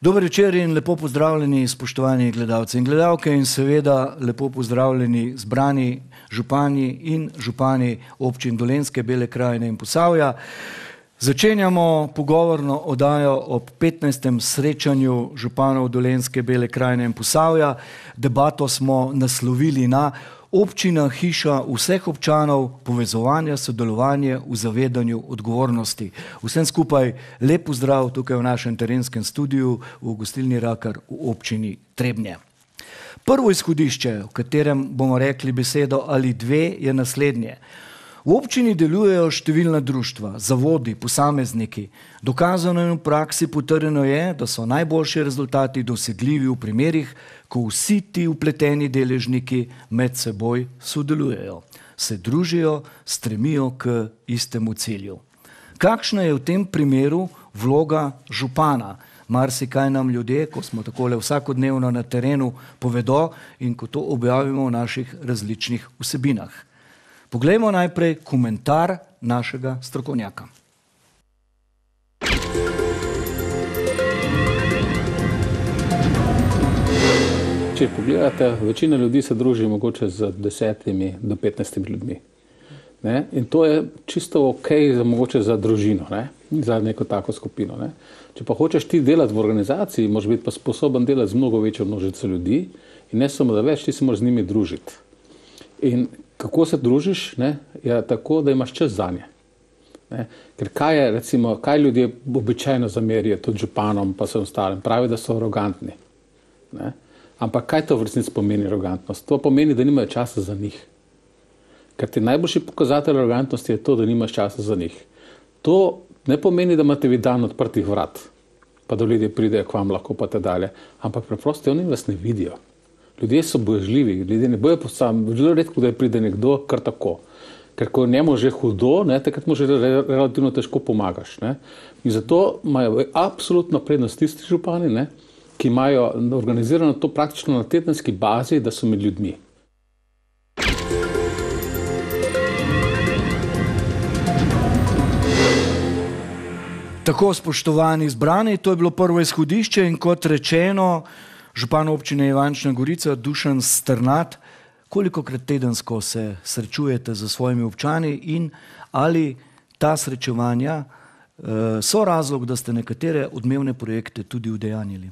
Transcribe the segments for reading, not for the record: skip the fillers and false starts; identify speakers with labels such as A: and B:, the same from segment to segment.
A: Dober večer in lepo pozdravljeni, spoštovani gledalci in gledalke, in seveda lepo pozdravljeni zbrani župani in župani občin Dolenjske, Bele krajine in Posavja. Začenjamo pogovorno oddajo ob 15. srečanju županov Dolenjske, Bele krajine in Posavja. Debato smo naslovili na občina, hiša vseh občanov, povezovanje, sodelovanje v zavedanju odgovornosti. Vsem skupaj lep pozdrav tukaj v našem terenskem studiu v gostilni Rakar v občini Trebnje. Prvo izhodišče, v katerem bomo rekli besedo ali dve, je naslednje. V občini delujejo številna društva, zavodi, posamezniki. Dokazano in v praksi potrjeno je, da so najboljši rezultati dosegljivi v primerih, ko vsi ti vpleteni deležniki med seboj sodelujejo, se družijo, stremijo k istemu cilju. Kakšna je v tem primeru vloga župana? Marsikaj nam ljudje, ko smo takole vsakodnevno na terenu, povedo in ko to objavimo v naših različnih vsebinah. Poglejmo najprej komentar našega strokovnjaka.
B: Če pogledate, večina ljudi se druži mogoče z 10 do 15 ljudmi. Ne? In to je čisto ok mogoče za družino, ne? Za neko tako skupino. Ne? Če pa hočeš ti delati v organizaciji, moraš biti pa sposoben delati z mnogo večjo množico ljudi in ne samo da več, ti se moraš z njimi družiti. In kako se družiš, ne, je tako, da imaš čas zanje. Ne. Ker kaj je, recimo, kaj ljudje običajno zamerijo tudi županom pa vsem ostalim, pravi, da so arogantni. Ne. Ampak kaj to v resnici pomeni arogantnost? To pomeni, da nimajo časa za njih. Ker ti najboljši pokazatelj arogantnosti je to, da nimaš časa za njih. To ne pomeni, da imate vi dan odprtih vrat, pa da ljudje pridejo k vam lahko pa te dalje, ampak preprosto oni vas ne vidijo. Ljudje so boježljivi, ljudje ne bojo zelo redko, da pride nekdo kar tako. Ker ko njemu že hudo, ne, takrat mu že relativno težko pomagaš. Ne. In zato imajo absolutno prednost tisti župani, ne, ki imajo organizirano to praktično na tedenski bazi, da so med ljudmi.
A: Tako, spoštovani zbrani, to je bilo prvo izhodišče in kot rečeno, župan občine Ivančna Gorica, Dušan Strnad, kolikokrat tedensko se srečujete z svojimi občani in ali ta srečevanja so razlog, da ste nekatere odmevne projekte tudi udejanjili?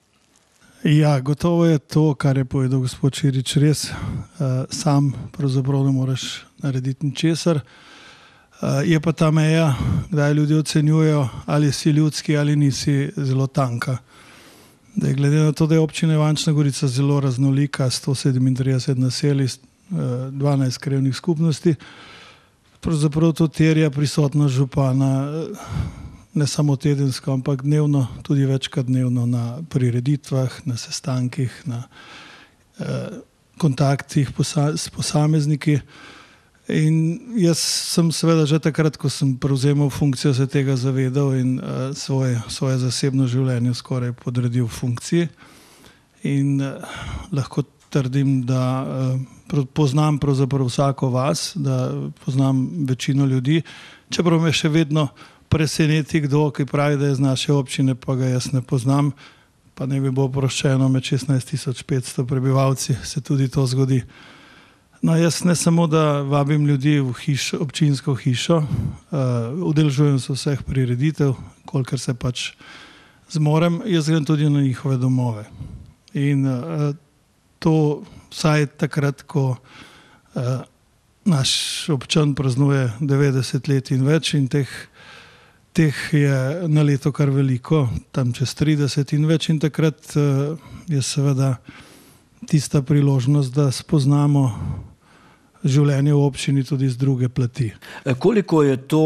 C: Ja, gotovo je to, kar je povedal gospod Čirič, res. Sam pravzaprav ne moreš narediti ničesar. Je pa ta meja, kdaj ljudje ocenjujejo, ali si ljudski ali nisi, zelo tanka. Glede na to, da je občina Ivančna Gorica zelo raznolika, 137 naselij, 12 krajevnih skupnosti, pravzaprav to terja prisotnost župana ne samo tedensko, ampak dnevno, tudi večkrat dnevno na prireditvah, na sestankih, na kontaktih s posamezniki. In jaz sem seveda že takrat, ko sem prevzemal funkcijo, se tega zavedal in svoje zasebno življenje skoraj podredil funkciji. In lahko trdim, da poznam pravzaprav vsako vas, da poznam večino ljudi, čeprav me še vedno preseneti kdo, ki pravi, da je z naše občine, pa ga jaz ne poznam, pa ne bi bilo oproščeno med 16.500 prebivalci, se tudi to zgodi. No, jaz ne samo, da vabim ljudi v občinsko hišo, udeležujem se vseh prireditev, kolikor se pač zmorem, jaz grem tudi na njihove domove. In to vsaj takrat, ko naš občan praznuje 90 let in več in teh je na leto kar veliko, tam čez 30 in več in takrat je seveda tista priložnost, da spoznamo življenje v občini tudi z druge plati.
A: Koliko je to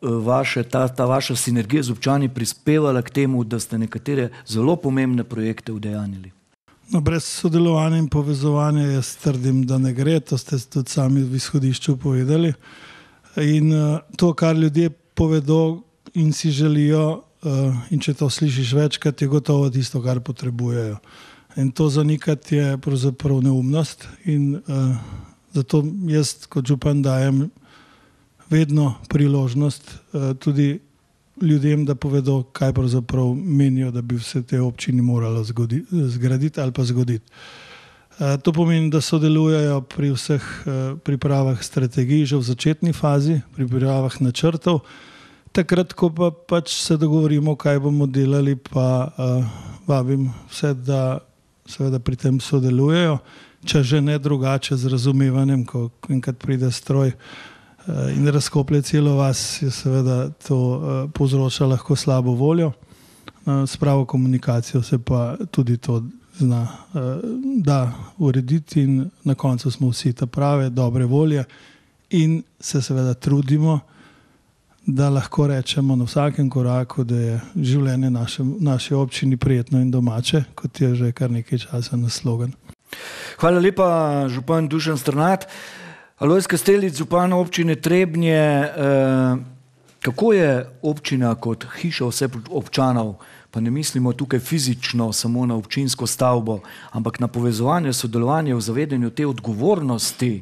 A: ta vaša sinergija z občani prispevala k temu, da ste nekatere zelo pomembne projekte udejanjili?
C: No, brez sodelovanja in povezovanja jaz trdim, da ne gre, to ste tudi sami v izhodišču povedali. In to, kar ljudje povedo in si želijo, in če to slišiš večkrat, je gotovo tisto, kar potrebujejo. In to zanikati je pravzaprav neumnost in zato jaz kot župan dajem vedno priložnost tudi ljudem, da povedo, kaj pravzaprav menijo, da bi vse te občine moralo zgraditi ali pa zgoditi. To pomeni, da sodelujejo pri vseh pripravah strategij že v začetni fazi, pri pripravah načrtov. Takrat, ko pa pač se dogovorimo, kaj bomo delali, pa vabim vse, da seveda pri tem sodelujejo, če že ne drugače z razumevanjem, ko enkrat pride stroj in razkoplje celo vas, je seveda to povzroča lahko slabo voljo. S pravo komunikacijo se pa tudi to zna da urediti in na koncu smo vsi ta prave, dobre volje in se seveda trudimo, da lahko rečemo na vsakem koraku, da je življenje naše občini prijetno in domače, kot je že kar nekaj časa na slogan.
A: Hvala lepa, župan Dušan Strnad. Alojz Kastelic, župan občine Trebnje, kako je občina kot hiša vseh občanov, pa ne mislimo tukaj fizično samo na občinsko stavbo, ampak na povezovanje, sodelovanje v zavedanju te odgovornosti,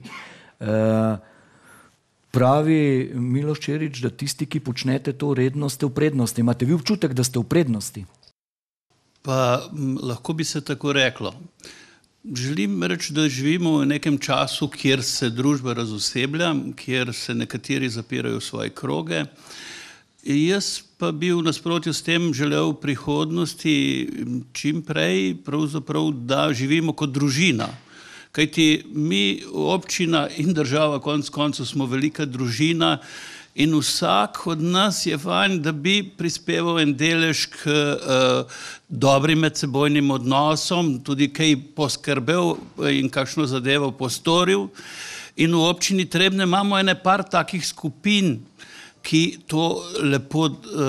A: pravi Miloš Čerič, da tisti, ki počnete to redno, ste v prednosti. Imate vi občutek, da ste v prednosti?
D: Pa lahko bi se tako reklo. Želim reči, da živimo v nekem času, kjer se družba razoseblja, kjer se nekateri zapirajo v svoje kroge. Jaz pa bi v nasprotju s tem želel v prihodnosti čim prej, pravzaprav, da živimo kot družina. Kajti mi, občina in država, konec koncev smo velika družina in vsak od nas je fajn, da bi prispeval en delež k dobrim medsebojnim odnosom, tudi kaj poskrbel in kakšno zadevo postoril. In v občini Trebnje imamo ene par takih skupin, ki to lepo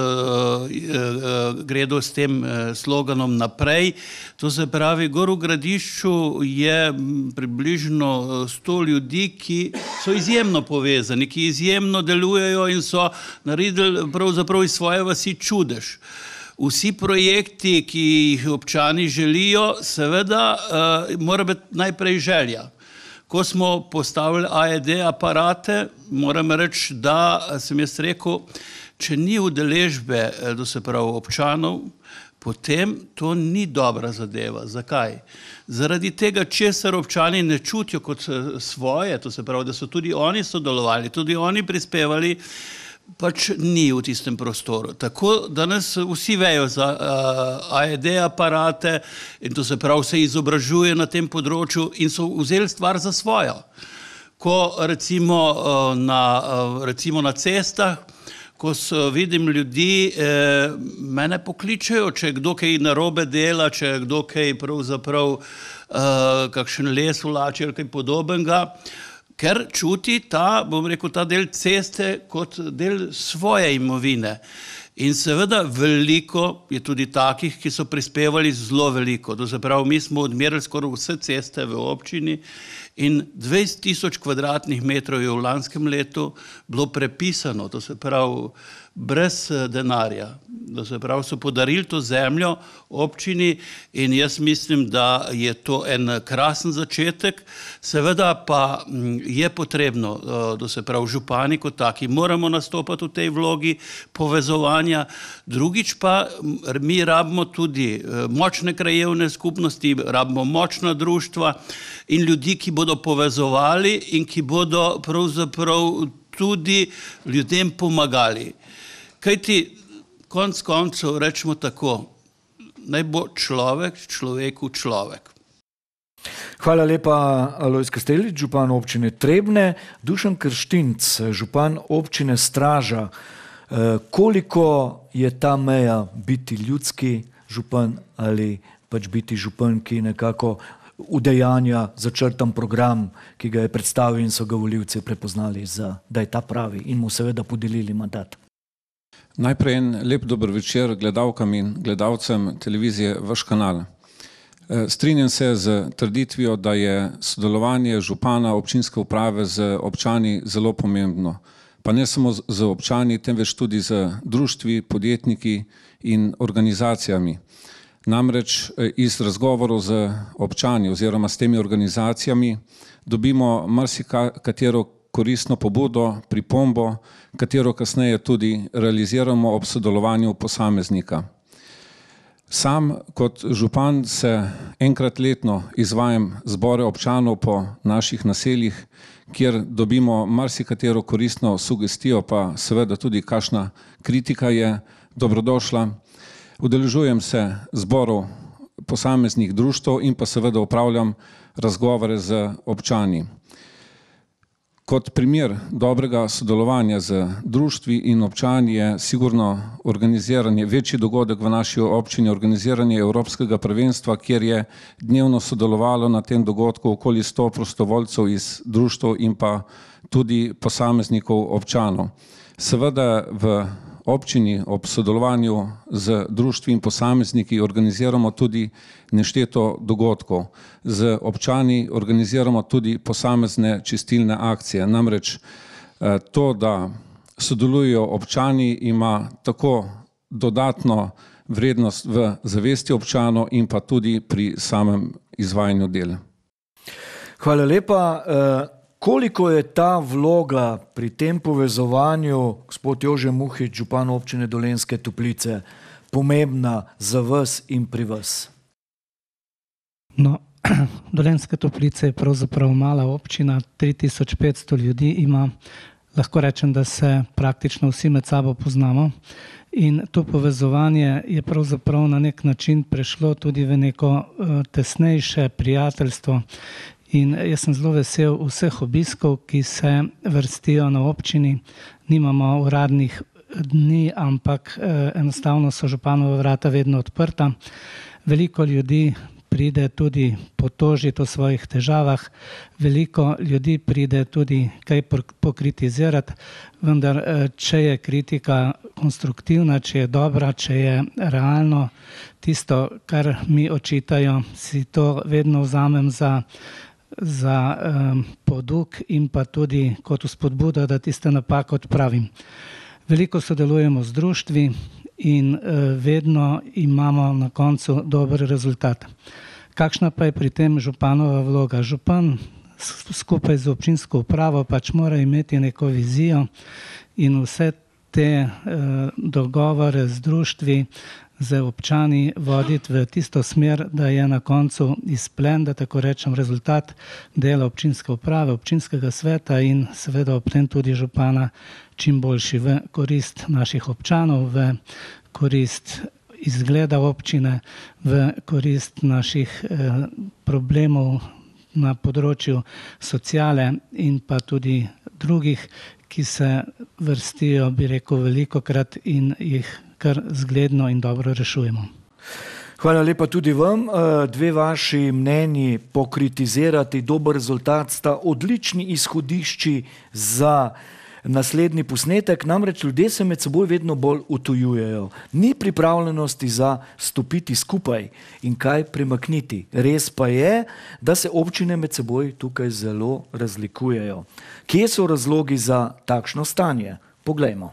D: gredo s tem sloganom naprej. To se pravi, gor v Gradišču je približno 100 ljudi, ki so izjemno povezani, ki izjemno delujejo in so naredili pravzaprav iz svoje vasi čudež. Vsi projekti, ki jih občani želijo, seveda mora biti najprej želja. Ko smo postavili AED aparate, moram reči, da sem jaz rekel, če ni udeležbe, to se pravi občanov, potem to ni dobra zadeva. Zakaj? Zaradi tega, česar občani ne čutijo kot svoje, to se pravi, da so tudi oni sodelovali, tudi oni prispevali, pač ni v tistem prostoru. Tako danes vsi vejo za AED aparate in to se pravi, se izobražuje na tem področju in so vzeli stvar za svojo. Ko recimo na cestah, ko vidim ljudi, mene pokličejo, če kdo kaj narobe dela, če kdo kaj pravzaprav kakšen les vlači ali kaj podobnega, ker čuti ta, bom rekel, ta del ceste kot del svoje imovine. In seveda veliko je tudi takih, ki so prispevali zelo veliko. To se pravi, mi smo odmerili skoraj vse ceste v občini in 20.000 kvadratnih metrov je v lanskem letu bilo prepisano, to se pravi, brez denarja. To se pravi, so podarili to zemljo občini in jaz mislim, da je to en krasen začetek. Seveda pa je potrebno, to se pravi, župani kot taki, moramo nastopati v tej vlogi povezovanja. Drugič pa mi rabimo tudi močne krajevne skupnosti, rabimo močna društva in ljudi, ki bodo povezovali in ki bodo pravzaprav tudi ljudem pomagali. Kajti, konec koncev rečemo tako, naj bo človek človeku človek.
A: Hvala lepa, Alojz Kastelic, župan občine Trebnje. Dušan Krštinc, župan občine Straža. Koliko je ta meja biti ljudski župan ali pač biti župan, ki nekako udejanja začrtan program, ki ga je predstavil in so ga volivci prepoznali, da je ta pravi in mu seveda podelili mandat?
E: Najprej en lep dober večer gledalkam in gledalcem televizije Vaš kanal. Strinjam se z trditvijo, da je sodelovanje župana občinske uprave z občani zelo pomembno. Pa ne samo z občani, temveč tudi z društvi, podjetniki in organizacijami. Namreč iz razgovorov z občani oziroma s temi organizacijami dobimo marsikatero koristno pobudo, pripombo, katero kasneje tudi realiziramo ob sodelovanju posameznika. Sam kot župan se enkrat letno izvajam zbore občanov po naših naseljih, kjer dobimo marsikatero koristno sugestijo, pa seveda tudi kakšna kritika je dobrodošla. Udeležujem se zborov posameznih društev in pa seveda opravljam razgovore z občani. Kot primer dobrega sodelovanja z društvi in občani je sigurno organiziranje, večji dogodek v naši občini, organiziranje Evropskega prvenstva, kjer je dnevno sodelovalo na tem dogodku okoli 100 prostovoljcev iz društev in pa tudi posameznikov občanov. Seveda v občini ob sodelovanju z društvi in posamezniki organiziramo tudi nešteto dogodkov. Z občani organiziramo tudi posamezne čistilne akcije. Namreč to, da sodelujejo občani, ima tako dodatno vrednost v zavesti občanov in pa tudi pri samem izvajanju del.
A: Hvala lepa. Koliko je ta vloga pri tem povezovanju, gospod Jože Muhič, župan občine Dolenjske Toplice, pomembna za vas in pri vas?
F: No, Dolenjska Toplica je pravzaprav mala občina, 3500 ljudi ima. Lahko rečem, da se praktično vsi med sabo poznamo. In to povezovanje je pravzaprav na nek način prešlo tudi v neko tesnejše prijateljstvo. In jaz sem zelo vesel vseh obiskov, ki se vrstijo na občini. Nimamo uradnih dni, ampak enostavno so županova vrata vedno odprta. Veliko ljudi pride tudi potožiti o svojih težavah, veliko ljudi pride tudi kaj pokritizirati, vendar če je kritika konstruktivna, če je dobra, če je realno tisto, kar mi očitajo, si to vedno vzamem za poduk in pa tudi kot vzpodbudo, da tiste napake odpravim. Veliko sodelujemo z društvi in vedno imamo na koncu dober rezultat. Kakšna pa je pri tem županova vloga? Župan skupaj z občinsko upravo pač mora imeti neko vizijo in vse te dogovore z društvi, z občani voditi v tisto smer, da je na koncu izplen, da tako rečem, rezultat dela občinske uprave, občinskega sveta in seveda ob tem tudi župana čim boljši v korist naših občanov, v korist izgleda občine, v korist naših problemov na področju sociale in pa tudi drugih, ki se vrstijo, bi rekel, velikokrat in jih kar zgledno in dobro rešujemo.
A: Hvala lepa tudi vam. Dve vaši mnenji pokritizirati dober rezultat sta odlični izhodišči za naslednji posnetek, namreč ljudje se med seboj vedno bolj utujujejo. Ni pripravljenosti za stopiti skupaj in kaj premakniti. Res pa je, da se občine med seboj tukaj zelo razlikujejo. Kje so razlogi za takšno stanje? Poglejmo.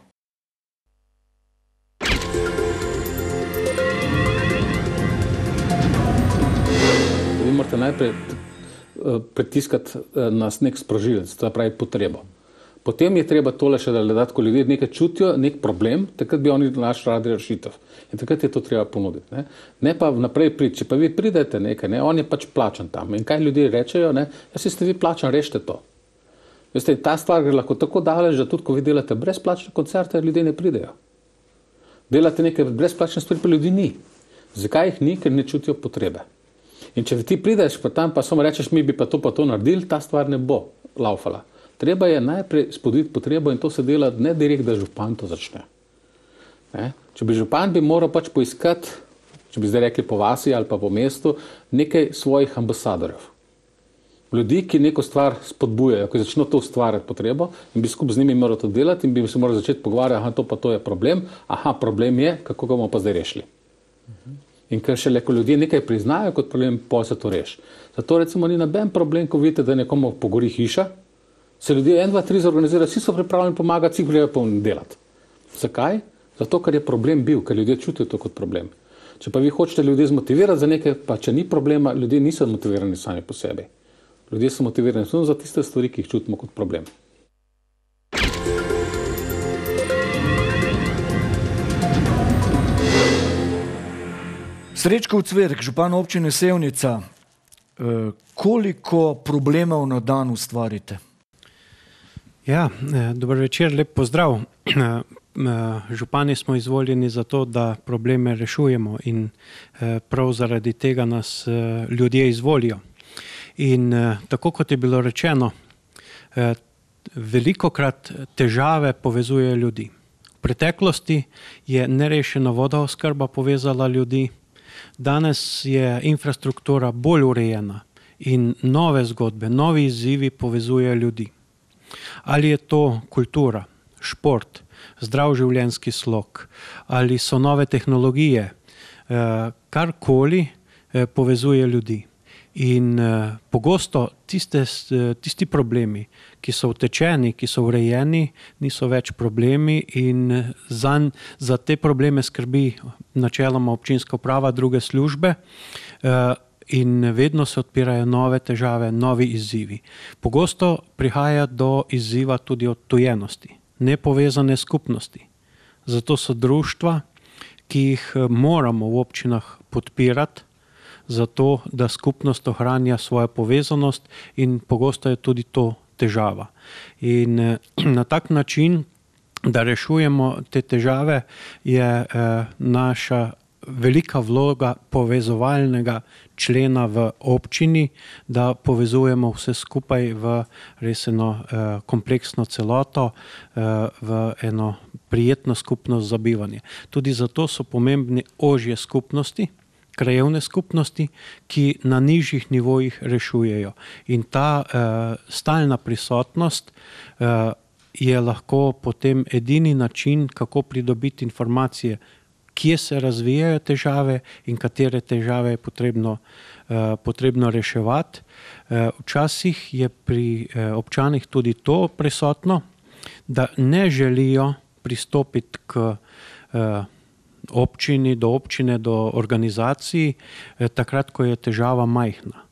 B: Vi morate najprej pritiskati nas nek sprožilec, to je pravi potrebo. Potem je treba tole še dati, ko ljudje nekaj čutijo, nek problem, takrat bi oni naš radi rešitev. In takrat je to treba ponuditi. Ne pa vnaprej priti, če pa vi pridete nekaj, on je pač plačan tam. In kaj ljudje rečejo, si ste vi plačan, rešite to. Veste, ta stvar gre lahko tako daleč, da tudi ko vi delate brezplačne koncerte, ljudje ne pridejo. Delate nekaj brezplačne stvari, pa ljudi ni. Zakaj jih ni? Ker ne čutijo potrebe. In če ti prideš pa tam, pa samo rečeš, mi bi pa to naredili, ta stvar ne bo laufala. Treba je najprej spodbuditi potrebo in to se dela ne direkt, da župan to začne. Če bi župan bi moral pač poiskati, če bi zdaj rekli po vasi ali pa po mestu, nekaj svojih ambasadorjev. Ljudi, ki neko stvar spodbujajo, ki začnejo to ustvarjati potrebo in bi skupaj z njimi moral to delati in bi se moral začeti pogovarjati, to je problem, problem je, kako ga bomo pa zdaj rešili. In ker šele, ko ljudje nekaj priznajo kot problem, pol se to reši. Zato recimo ni noben problem, ko vidite, da nekomu pogori hiša, se ljudje 1, 2, 3 zorganizirajo, vsi so pripravljeni pomagati, vsi grejo pa delati. Zakaj? Zato, ker je problem bil, ker ljudje čutijo to kot problem. Če pa vi hočete ljudje zmotivirati za nekaj, pa če ni problema, ljudje niso motivirani sami po sebi. Ljudje so motivirani samo za tiste stvari, ki jih čutimo kot problem.
A: Srečko Cverk, župan občine Sevnica, koliko problemov na dan ustvarite?
G: Ja, dober večer, lep pozdrav. Župani smo izvoljeni za to, da probleme rešujemo in prav zaradi tega nas ljudje izvolijo. In tako kot je bilo rečeno, velikokrat težave povezuje ljudi. V preteklosti je nerešena vodooskrba povezala ljudi, danes je infrastruktura bolj urejena in nove zgodbe, novi izzivi povezujejo ljudi. Ali je to kultura, šport, zdrav življenjski slog, ali so nove tehnologije, karkoli povezuje ljudi. In pogosto tisti problemi, ki so utečeni, ki so urejeni, niso več problemi in za te probleme skrbi načeloma občinska uprava, druge službe in vedno se odpirajo nove težave, novi izzivi. Pogosto prihaja do izziva tudi odtujenosti, nepovezane skupnosti. Zato so društva, ki jih moramo v občinah podpirati, zato da skupnost ohranja svojo povezanost in pogosto je tudi to težava. In na tak način, da rešujemo te težave, je naša velika vloga povezovalnega člena v občini, da povezujemo vse skupaj v res eno kompleksno celoto, v eno prijetno skupnost za bivanje. Tudi zato so pomembni ožje skupnosti, krajevne skupnosti, ki na nižjih nivojih rešujejo. In ta stalna prisotnost je lahko potem edini način, kako pridobiti informacije, kje se razvijajo težave in katere težave je potrebno reševati. Včasih je pri občanih tudi to prisotno, da ne želijo pristopiti k občini, do organizacij, takrat, ko je težava majhna.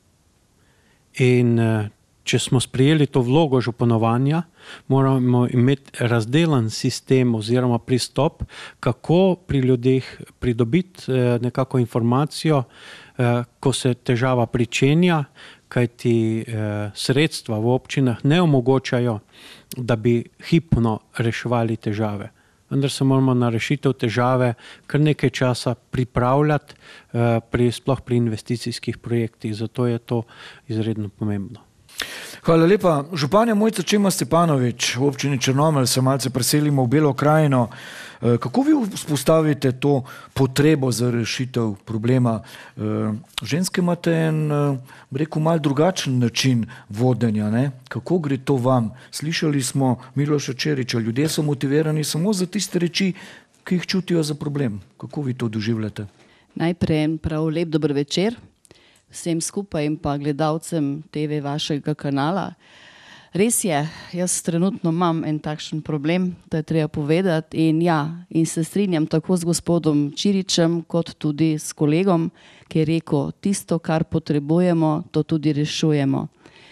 G: In če smo sprejeli to vlogo županovanja, moramo imeti razdelan sistem oziroma pristop, kako pri ljudeh pridobiti nekako informacijo, ko se težava pričenja, kajti sredstva v občinah ne omogočajo, da bi hipno reševali težave. Vendar se moramo na rešitev težave kar nekaj časa pripravljati, sploh pri investicijskih projektih, zato je to izredno pomembno.
A: Hvala lepa. Županja Mojca Čema Stepanovič, v občini Črnomelj se malce preselimo v Belo krajino. Kako vi vzpostavite to potrebo za rešitev problema? Ženske imate en, rekel, mal drugačen način vodenja, ne? Kako gre to vam? Slišali smo Miloša Čeriča, ljudje so motivirani samo za tiste reči, ki jih čutijo za problem. Kako vi to doživljate?
H: Najprej prav lep dober večer vsem skupaj in pa gledalcem TV vašega kanala. Res je, jaz trenutno imam en takšen problem, da je treba povedati in se strinjam tako z gospodom Čiričem, kot tudi s kolegom, ki je rekel, tisto, kar potrebujemo, to tudi rešujemo.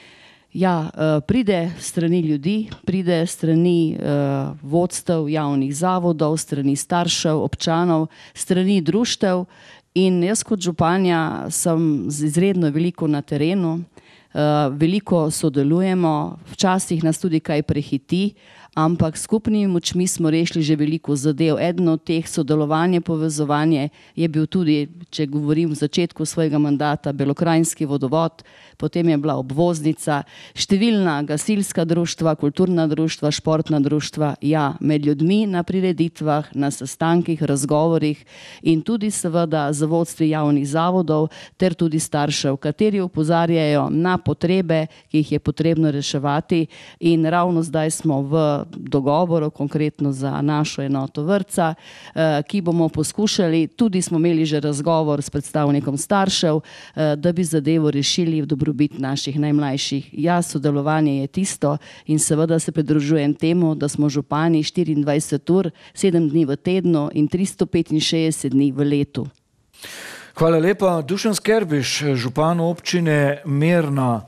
H: Ja, pride strani ljudi, pride strani vodstev javnih zavodov, strani staršev, občanov, strani društev. In jaz kot županja sem izredno veliko na terenu, veliko sodelujemo, včasih nas tudi kaj prehiti, ampak skupnimi močmi smo rešili že veliko zadev. Eden od teh sodelovanje, povezovanje je bil tudi, če govorim v začetku svojega mandata, Belokranjski vodovod, potem je bila obvoznica, številna gasilska društva, kulturna društva, športna društva, ja, med ljudmi na prireditvah, na sestankih, razgovorih in tudi seveda z vodstvi javnih zavodov ter tudi staršev, kateri opozarjajo na potrebe, ki jih je potrebno reševati in ravno zdaj smo v dogovoru, konkretno za našo enoto vrtca, ki bomo poskušali, tudi smo imeli že razgovor s predstavnikom staršev, da bi zadevo rešili v dobrobit naših najmlajših. Ja, sodelovanje je tisto in seveda se pridružujem temu, da smo župani 24 ur, 7 dni v tednu in 365 dni v letu.
A: Hvala lepa. Dušan Skerbiš, župan občine Mirna.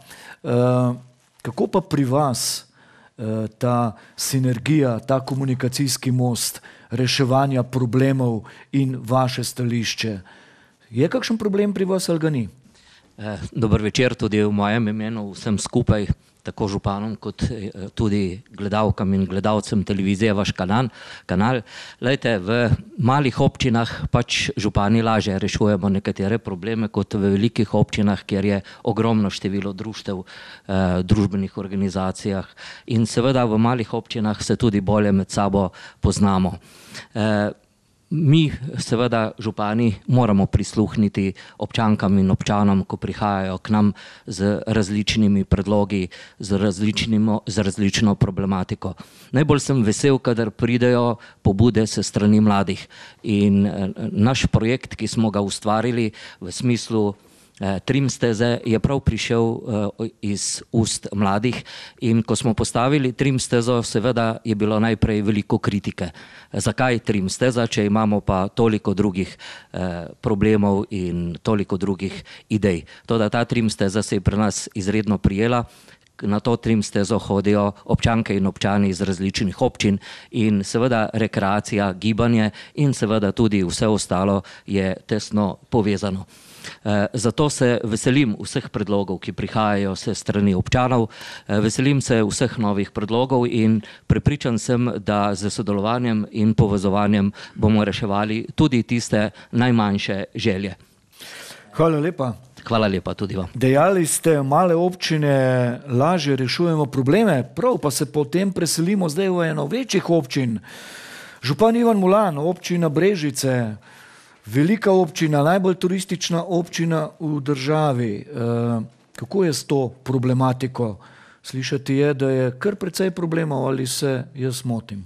A: Kako pa pri vas ta sinergija, ta komunikacijski most reševanja problemov in vaše stališče? Je kakšen problem pri vas ali ga ni?
I: Dober večer tudi v mojem imenu vsem skupaj, tako županom kot tudi gledalkam in gledalcem televizije Vaš kanal. Lejte, v malih občinah pač župani lažje rešujemo nekatere probleme kot v velikih občinah, kjer je ogromno število društev, družbenih organizacijah in seveda v malih občinah se tudi bolje med sabo poznamo. Mi, seveda, župani, moramo prisluhniti občankam in občanom, ko prihajajo k nam z različnimi predlogi, z različno problematiko. Najbolj sem vesel, kadar pridejo pobude se strani mladih. In naš projekt, ki smo ga ustvarili v smislu Trim steze, je prav prišel iz ust mladih in ko smo postavili Trim stezo, seveda je bilo najprej veliko kritike. Zakaj Trim steza, če imamo pa toliko drugih problemov in toliko drugih idej. Toda ta Trim steza se je pri nas izredno prijela. Na to Trim stezo hodijo občanke in občani iz različnih občin in seveda rekreacija, gibanje in seveda tudi vse ostalo je tesno povezano. Zato se veselim vseh predlogov, ki prihajajo se strani občanov, veselim se vseh novih predlogov in prepričan sem, da z sodelovanjem in povezovanjem bomo reševali tudi tiste najmanjše želje.
A: Hvala lepa.
I: Hvala lepa tudi vam.
A: Dejali ste, male občine lažje rešujemo probleme, prav pa se potem preselimo zdaj v eno večjih občin. Župan Ivan Mulan, občina Brežice, velika občina, najbolj turistična občina v državi. Kako je s to problematiko? Slišati je, da je kar precej problemov, ali se jaz motim?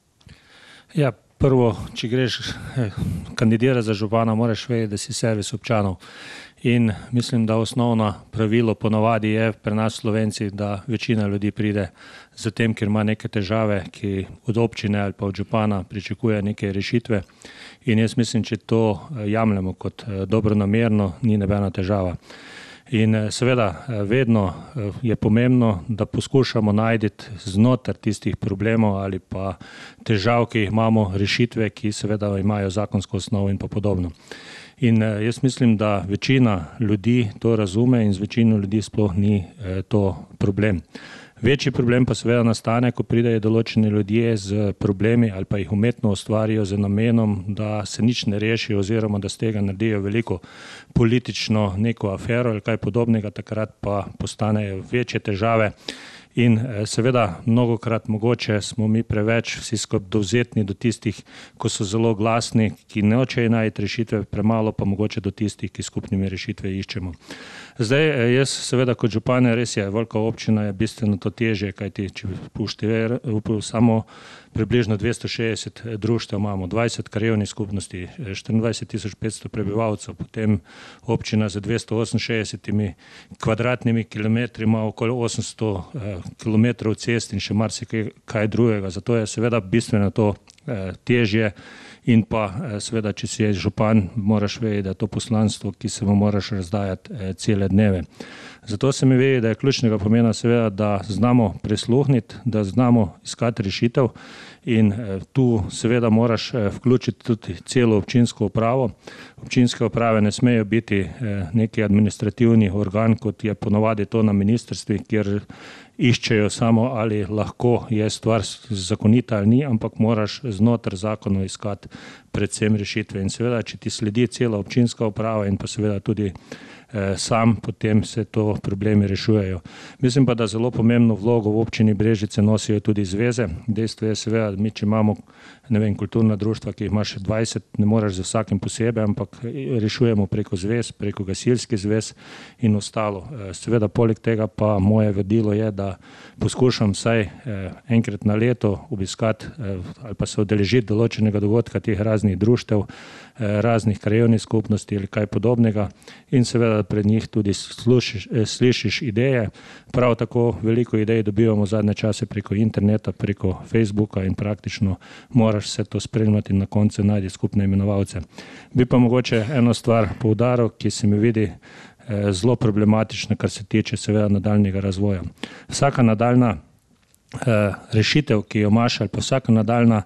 J: Ja, prvo, če greš kandidirati za župana, moraš vedeti, da si servis občanov. In mislim, da osnovno pravilo ponavadi je pri nas Slovenci, da večina ljudi pride za tem, ker ima neke težave, ki od občine ali pa od župana pričakuje neke rešitve. In jaz mislim, če to jemljemo kot dobronamerno, ni nobena težava. In seveda vedno je pomembno, da poskušamo najti znotraj tistih problemov ali pa težav, ki jih imamo, rešitve, ki seveda imajo zakonsko osnovo in pa podobno. In jaz mislim, da večina ljudi to razume in z večino ljudi sploh ni to problem. Večji problem pa seveda nastane, ko pridejo določeni ljudje z problemi ali pa jih umetno ustvarijo z namenom, da se nič ne reši oziroma da z tega naredijo veliko politično neko afero ali kaj podobnega, takrat pa postanejo večje težave. In seveda mnogokrat mogoče smo mi preveč vsi skupaj dovzetni do tistih, ko so zelo glasni, ki ne hočejo najti rešitve, premalo pa mogoče do tistih, ki skupnimi rešitve iščemo. Zdaj, jaz seveda kot župan, res je, velika občina je bistveno to težje, kajti če samo približno 260 društev imamo, 20 krajevnih skupnosti, 24.500 prebivalcev, potem občina za 268 kvadratnimi kilometri ima okoli 800 kilometrov cest in še marsikaj drugega. Zato je seveda bistveno to težje in pa seveda, če si je župan, moraš vedeti, da je to poslanstvo, ki se mu moraš razdajati cele dneve. Zato se mi ve, da je ključnega pomena seveda, da znamo prisluhniti, da znamo iskati rešitev in tu seveda moraš vključiti tudi celo občinsko upravo. Občinske uprave ne smejo biti neki administrativni organ, kot je ponovadi to na ministrstvi, kjer iščejo samo, ali lahko je stvar zakonita ali ni, ampak moraš znotraj zakonov iskati predvsem rešitve. In seveda, če ti sledi cela občinska uprava in pa seveda tudi sam, potem se to problemi rešujejo. Mislim pa, da zelo pomembno vlogo v občini Brežice nosijo tudi zveze. Dejstvo je seveda, mi če imamo kulturna društva, ki jih imaš 20, ne moreš za vsakim posebej, ampak rešujemo preko zvez, preko gasilskih zvez in ostalo. Seveda, poleg tega pa moje vodilo je, da poskušam vsaj enkrat na leto obiskati ali pa se udeležiti določenega dogodka teh raznih društev, raznih krajevnih skupnosti ali kaj podobnega in seveda pred njih tudi slišiš ideje. Prav tako veliko idej dobivamo zadnje čase preko interneta, preko Facebooka in praktično moraš vse to spremljati in na koncu najti skupne imenovalce. Bi pa mogoče eno stvar poudaril, ki se mi vidi zelo problematična, kar se tiče seveda nadaljnjega razvoja. Vsaka nadaljna rešitev, ki jo imaš, ali pa vsaka nadaljna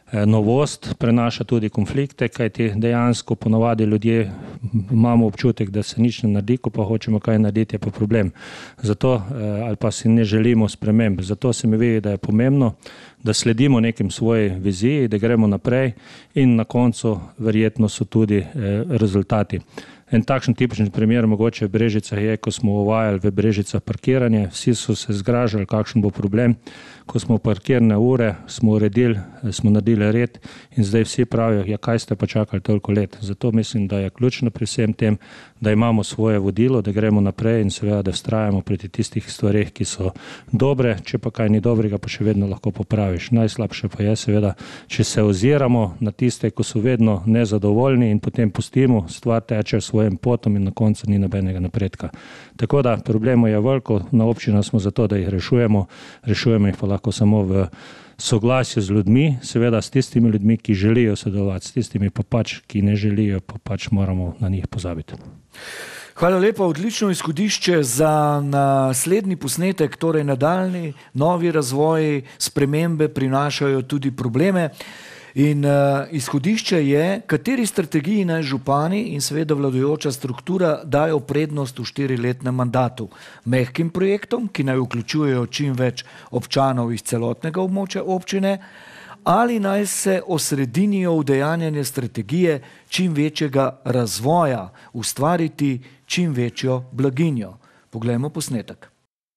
J: novost, prenaša tudi konflikte, kajti dejansko ponovadi ljudje imamo občutek, da se nič ne naredi, ko pa hočemo kaj narediti, je pa problem. Zato ali pa si ne želimo sprememb. Zato se mi vidi, da je pomembno, da sledimo nekim svoji viziji, da gremo naprej in na koncu verjetno so tudi rezultati. En takšen tipičen primer mogoče v Brežicah je, ko smo uvajali v Brežicah parkiranje, vsi so se zgražali, kakšen bo problem. Ko smo parkirne ure, smo uredili, smo naredili red in zdaj vsi pravijo, ja, kaj ste pa čakali toliko let. Zato mislim, da je ključno pri vsem tem, da imamo svoje vodilo, da gremo naprej in seveda, da vztrajamo pri tistih stvareh, ki so dobre, če pa kaj ni dobrega, pa še vedno lahko popraviš. Najslabše pa je seveda, če se oziramo na tiste, ko so vedno nezadovoljni in potem pustimo, stvar teče svojim potom in na koncu ni nobenega napredka. Tako da problemov je veliko, na občinah smo zato, da jih rešujemo jih pa lahko samo v soglasju z ljudmi, seveda s tistimi ljudmi, ki želijo sodelovati, s tistimi pa pač, ki ne želijo, pa pač moramo na njih pozabiti.
A: Hvala lepa, odlično izhodišče za naslednji posnetek, torej nadaljnji, novi razvoj, spremembe prinašajo tudi probleme. In izhodišče je, kateri strategiji naj župani in seveda vladajoča struktura dajo prednost v 4-letnem mandatu. Mehkim projektom, ki naj vključujejo čim več občanov iz celotnega območja občine, ali naj se osredinijo v dejanjanje strategije čim večjega razvoja, ustvariti čim večjo blaginjo. Poglejmo posnetek.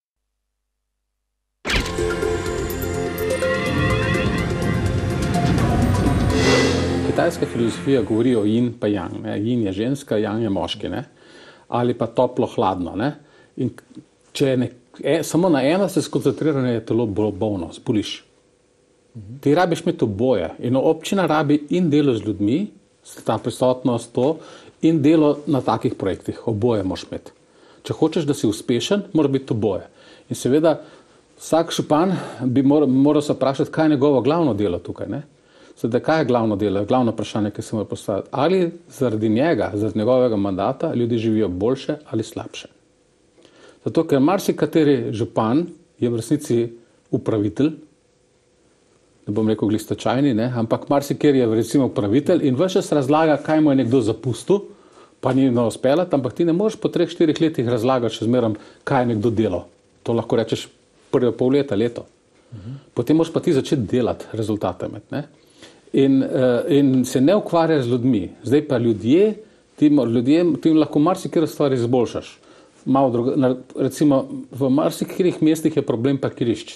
B: Kitajska filozofija govori o yin pa yang. Yin je ženska, yang je moški. Ne? Ali pa toplo-hladno. In če samo na eno se skoncentrirane, je telo bolno, zboliš. Ti rabiš imeti oboje. In občina rabi in delo z ljudmi, ta prisotnost to, in delo na takih projektih. Oboje moraš imeti. Če hočeš, da si uspešen, mora biti oboje. In seveda, vsak župan bi moral se vprašati, kaj je njegovo glavno delo tukaj. Ne? Sedaj, kaj je glavno delo, glavno vprašanje, ki se mora postaviti? Ali zaradi njega, zaradi njegovega mandata, ljudje živijo boljše ali slabše? Zato, ker marsikateri župan je v resnici upravitelj, ne bom rekel glistečajni, ampak marsikateri je recimo upravitelj in ves čas razlaga, kaj mu je nekdo zapustil, pa ni uspela, ampak ti ne moreš po 3-4 letih razlagati še zmerom, kaj je nekdo delal. To lahko rečeš prvo pol leta, leto. Potem moraš pa ti začeti delati rezultate med. In se ne ukvarja z ljudmi. Zdaj pa ljudem lahko marsikaj stvar izboljšaš. Recimo v marsikih mestih je problem parkirišč.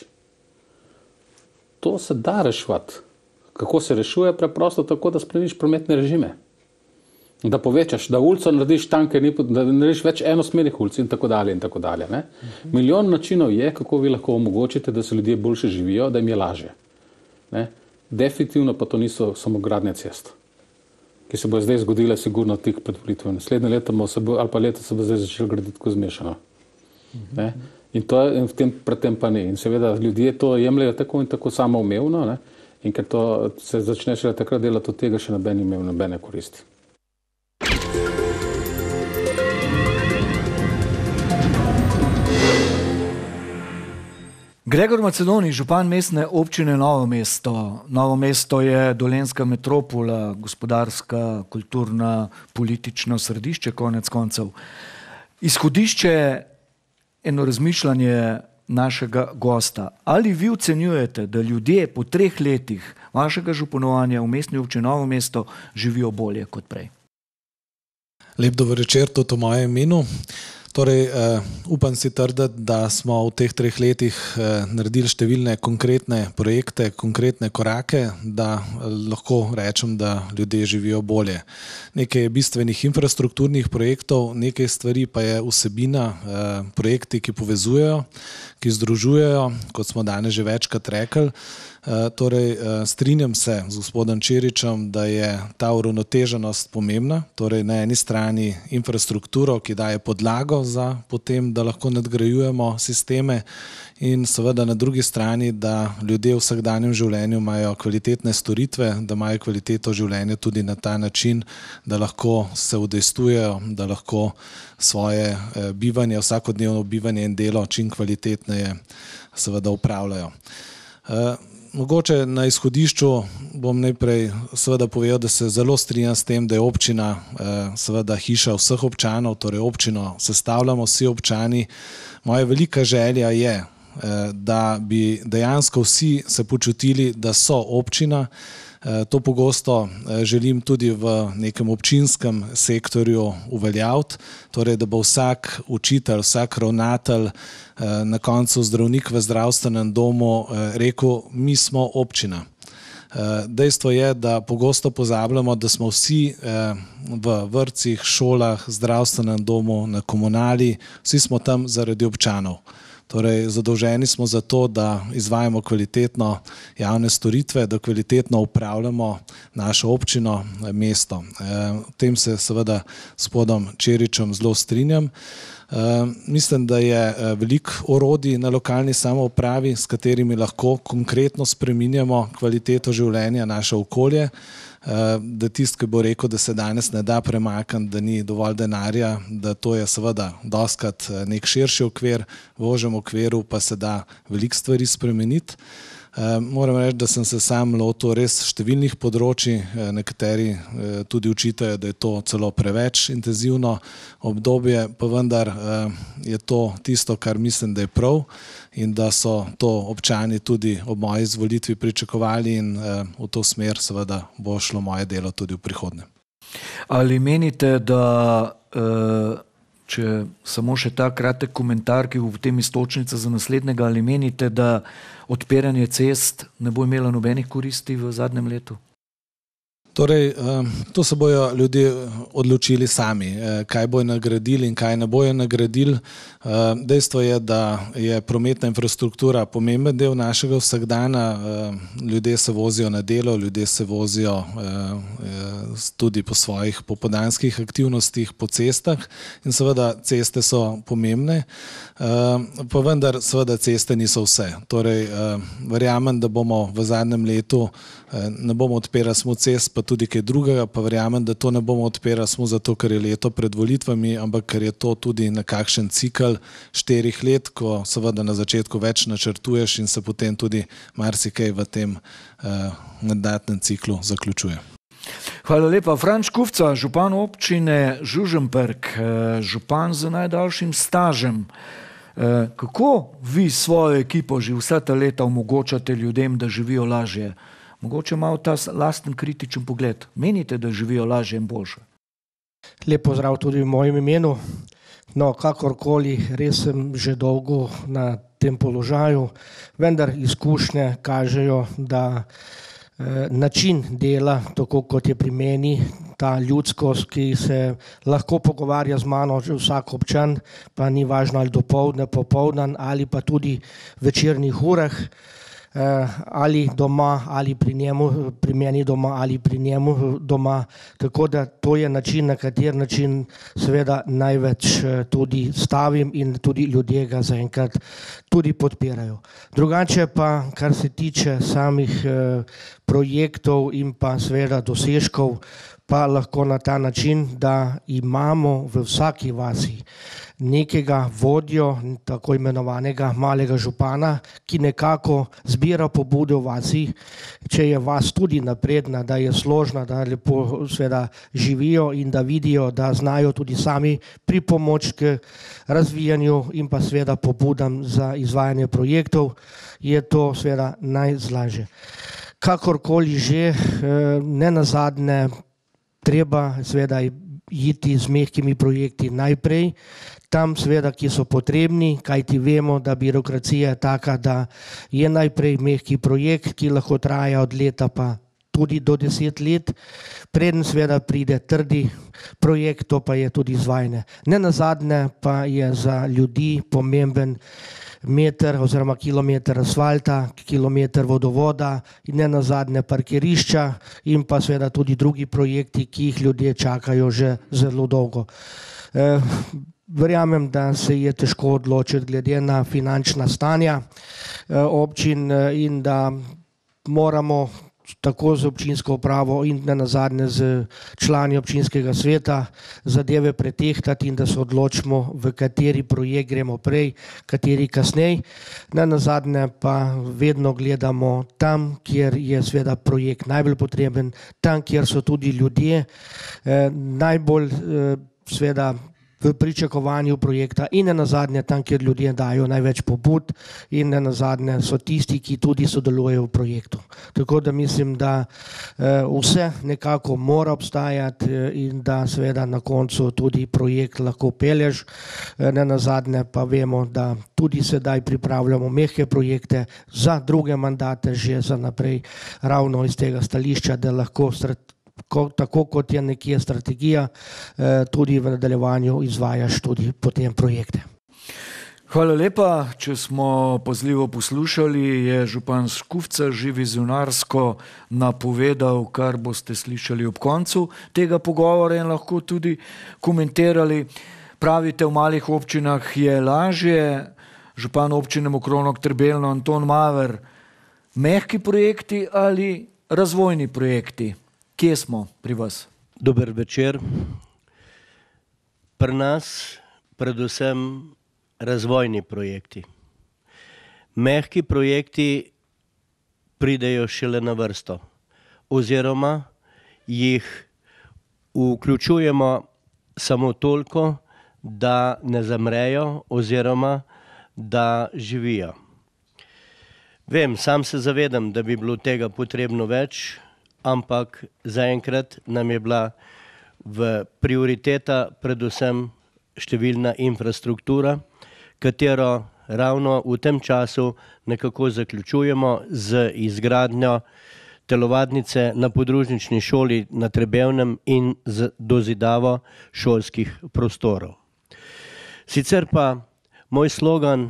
B: To se da reševati. Kako se rešuje? Preprosto tako, da spremeniš prometne režime. Da povečaš, da ulico narediš tanke, da narediš več enosmernih ulic in tako dalje in tako dalje. Milijon načinov je, kako vi lahko omogočite, da se ljudje boljše živijo, da jim je lažje. Definitivno pa to niso samo gradnje cest, ki se bo zdaj zgodile sigurno tik pred volitvami. Naslednje leto ali pa leto se bo zdaj začelo graditi tako zmešano. In to je pred tem pa ne. In seveda ljudje to jemljajo tako in tako samoumevno, in ker to se začne šele takrat delati, od tega še noben imel nobene koristi.
A: Gregor Macedoni, župan mestne občine Novo mesto. Novo mesto je dolenjska metropola, gospodarska, kulturna, politično središče, konec koncev. Izhodišče, eno razmišljanje našega gosta. Ali vi ocenjujete, da ljudje po 3 letih vašega županovanja v mestni občini Novo mesto živijo bolje kot prej?
K: Lep dober večer, tudi v mojem imenu. Torej, upam si trditi, da smo v teh 3 letih naredili številne konkretne projekte, konkretne korake, da lahko rečem, da ljudje živijo bolje. Nekaj bistvenih infrastrukturnih projektov, nekaj stvari pa je vsebina, projekti, ki povezujejo, ki združujejo, kot smo danes že večkrat rekli. Torej, strinjam se z gospodom Čiričem, da je ta uravnoteženost pomembna, torej na eni strani infrastrukturo, ki daje podlago za potem, da lahko nadgrajujemo sisteme in seveda na drugi strani, da ljudje v vsakdanjem življenju imajo kvalitetne storitve, da imajo kvaliteto življenja tudi na ta način, da lahko se udejstvujejo, da lahko svoje bivanje, vsakodnevno bivanje in delo čim kvalitetneje seveda upravljajo. Mogoče na izhodišču bom najprej seveda povedal, da se zelo strinjam s tem, da je občina seveda hiša vseh občanov, torej občino sestavljamo vsi občani. Moja velika želja je, da bi dejansko vsi se počutili, da so občina. To pogosto želim tudi v nekem občinskem sektorju uveljaviti, torej da bo vsak učitelj, vsak ravnatelj, na koncu zdravnik v zdravstvenem domu rekel, mi smo občina. Dejstvo je, da pogosto pozabljamo, da smo vsi v vrtcih, šolah, zdravstvenem domu, na komunali, vsi smo tam zaradi občanov. Torej, zadolženi smo za to, da izvajamo kvalitetno javne storitve, da kvalitetno upravljamo našo občino, mesto. V tem se seveda s gospodom Čeričem zelo strinjam. Mislim, da je veliko orodij na lokalni samoupravi, s katerimi lahko konkretno spreminjamo kvaliteto življenja, naše okolje. Da tisti, ki bo rekel, da se danes ne da premakniti, da ni dovolj denarja, da to je seveda dostikrat nek širši okvir, v ožjem okviru pa se da veliko stvari spremeniti. Moram reči, da sem se sam lotil res številnih področij, nekateri tudi učitajo, da je to celo preveč intenzivno obdobje, pa vendar je to tisto, kar mislim, da je prav in da so to občani tudi ob moji izvolitvi pričakovali in v to smer seveda bo šlo moje delo tudi v prihodnje.
A: Ali menite, da če samo še ta kratek komentar, ki bo v tem istočnica za naslednjega, ali menite, da odpiranje cest ne bo imelo nobenih koristi v zadnjem letu?
K: Torej, to se bojo ljudje odločili sami, kaj bojo nagradili in kaj ne bojo nagradili. Dejstvo je, da je prometna infrastruktura pomemben del našega vsakdana. Ljudje se vozijo na delo, ljudje se vozijo tudi po svojih popoldanskih aktivnostih po cestah in seveda ceste so pomembne, pa vendar seveda ceste niso vse. Torej, verjamem, da bomo v zadnjem letu ne bomo odpirali samo cest, pa tudi kaj drugega, pa verjamem, da to ne bomo odpirali samo zato, ker je leto pred volitvami, ampak ker je to tudi nekakšen cikel 4 let, ko seveda na začetku več načrtuješ in se potem tudi marsikaj v tem mandatnem ciklu zaključuje.
A: Hvala lepa. Franč Kufca, župan občine Žužemberk, župan z najdaljšim stažem. Kako vi svojo ekipo že vsa ta leta omogočate ljudem, da živijo lažje? Mogoče malo ta lasten kritičen pogled. Menite, da živijo lažje in boljše?
L: Lep pozdrav tudi v mojem imenu. No, kakorkoli, res sem že dolgo na tem položaju, vendar izkušnje kažejo, da način dela, tako kot je pri meni, ta ljudskost, ki se lahko pogovarja z mano vsak občan, pa ni važno ali dopoldne, popoldan ali pa tudi v večernih urah, ali doma, ali pri njemu, pri meni doma, ali pri njemu doma. Tako da to je način, na kater način seveda največ tudi stavim in tudi ljudje ga zaenkrat tudi podpirajo. Drugače pa, kar se tiče samih projektov in pa seveda dosežkov, pa lahko na ta način, da imamo v vsaki vasi nekega vodjo, tako imenovanega malega župana, ki nekako zbira pobude v vasi, če je vas tudi napredna, da je složna, da lepo seveda živijo in da vidijo, da znajo tudi sami pripomoč k razvijanju in pa seveda pobudam za izvajanje projektov, je to seveda najlažje. Kakorkoli že, ne nazadnje, treba seveda iti z mehkimi projekti najprej, tam seveda, ki so potrebni, kajti vemo, da birokracija je taka, da je najprej mehki projekt, ki lahko traja od leta pa tudi do 10 let, preden seveda pride trdi projekt, to pa je tudi izvajanje. Ne nazadnje pa je za ljudi pomemben meter oziroma kilometer asfalta, kilometer vodovoda in ne nazadnje parkirišča in pa seveda tudi drugi projekti, ki jih ljudje čakajo že zelo dolgo. Verjamem, da se je težko odločiti glede na finančna stanja občin in da moramo tako z občinsko upravo in nenazadnje z člani občinskega sveta zadeve pretehtati in da se odločimo, v kateri projekt gremo prej, kateri kasneje. Nenazadnje pa vedno gledamo tam, kjer je seveda projekt najbolj potreben, tam, kjer so tudi ljudje najbolj seveda v pričakovanju projekta in nenazadnje tam, kjer ljudje dajo največ pobud in nenazadnje so tisti, ki tudi sodelujejo v projektu. Tako da mislim, da vse nekako mora obstajati in da seveda na koncu tudi projekt lahko pelješ. Nenazadnje pa vemo, da tudi sedaj pripravljamo mehke projekte za druge mandate že za naprej, ravno iz tega stališča, da lahko tako kot je nekje strategija, tudi v nadaljevanju izvajaš tudi potem projekte.
A: Hvala lepa. Če smo pazljivo poslušali, je župan Škufca že vizionarsko napovedal, kar boste slišali ob koncu tega pogovora in lahko tudi komentirali. Pravite, v malih občinah je lažje. Župan občine Mokronog Trebelno Anton Maver, mehki projekti ali razvojni projekti? Kje smo pri vas?
M: Dober večer. Pri nas predvsem razvojni projekti. Mehki projekti pridejo šele na vrsto oziroma jih vključujemo samo toliko, da ne zamrejo oziroma da živijo. Vem, sam se zavedam, da bi bilo tega potrebno več, ampak zaenkrat nam je bila v prioriteta predvsem številna infrastruktura, katero ravno v tem času nekako zaključujemo z izgradnjo telovadnice na podružnični šoli na Trebevnem in z dozidavo šolskih prostorov. Sicer pa moj slogan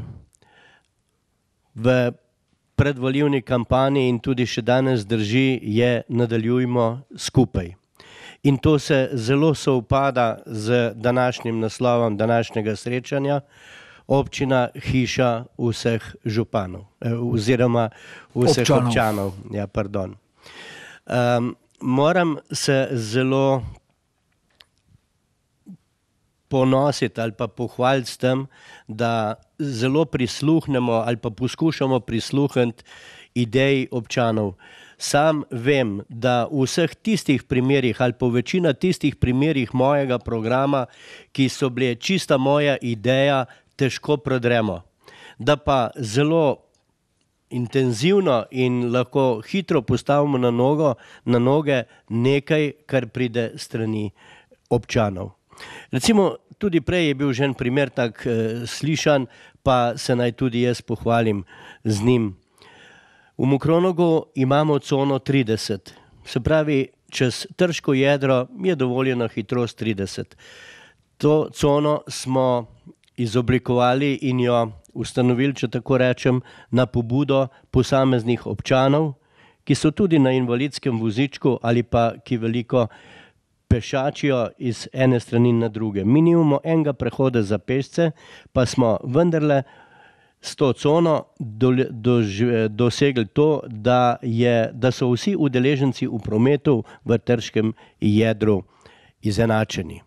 M: v predvolilni kampanji in tudi še danes drži, je nadaljujmo skupaj. In to se zelo sovpada z današnjim naslovom današnjega srečanja, občina hiša vseh županov oziroma vseh občanov. Ja, pardon. Moram se zelo ponositi ali pa pohvaliti s tem, da zelo prisluhnemo ali pa poskušamo prisluhniti ideji občanov. Sam vem, da v vseh tistih primerih ali pa večina tistih primerih mojega programa, ki so bile čista moja ideja, težko prodremo. Da pa zelo intenzivno in lahko hitro postavimo na noge nekaj, kar pride strani občanov. Recimo, tudi prej je bil že en primer tak slišan, pa se naj tudi jaz pohvalim z njim. V Mokronogu imamo cono 30, se pravi, čez Trško jedro je dovoljena hitrost 30. To cono smo izoblikovali in jo ustanovili, če tako rečem, na pobudo posameznih občanov, ki so tudi na invalidskem vozičku ali pa ki veliko pešačijo iz ene strani na druge. Mi nimamo enega prehoda za pešce, pa smo vendarle s to cono dosegli to, da so vsi udeleženci v prometu v Trškem jedru izenačeni.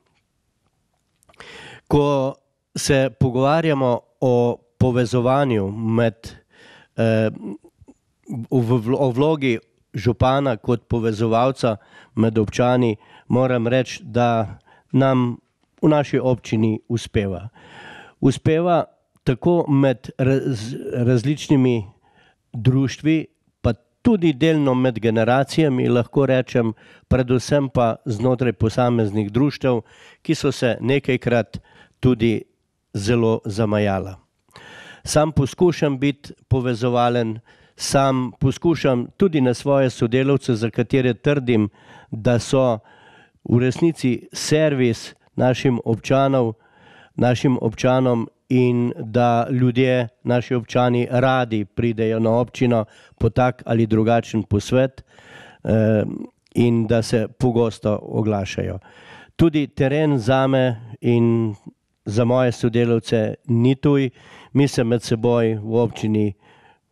M: Ko se pogovarjamo o povezovanju o vlogi župana kot povezovalca med občani, moram reči, da nam v naši občini uspeva. Uspeva tako med različnimi društvi, pa tudi delno med generacijami, lahko rečem, predvsem pa znotraj posameznih društev, ki so se nekajkrat tudi zelo zamajala. Sam poskušam biti povezovalen, sam poskušam tudi na svoje sodelavce, za katere trdim, da so v resnici servis našim občanom in da ljudje, naši občani radi pridejo na občino po tak ali drugačen posvet in da se pogosto oglašajo. Tudi teren zame in za moje sodelavce ni tuj, mi se med seboj v občini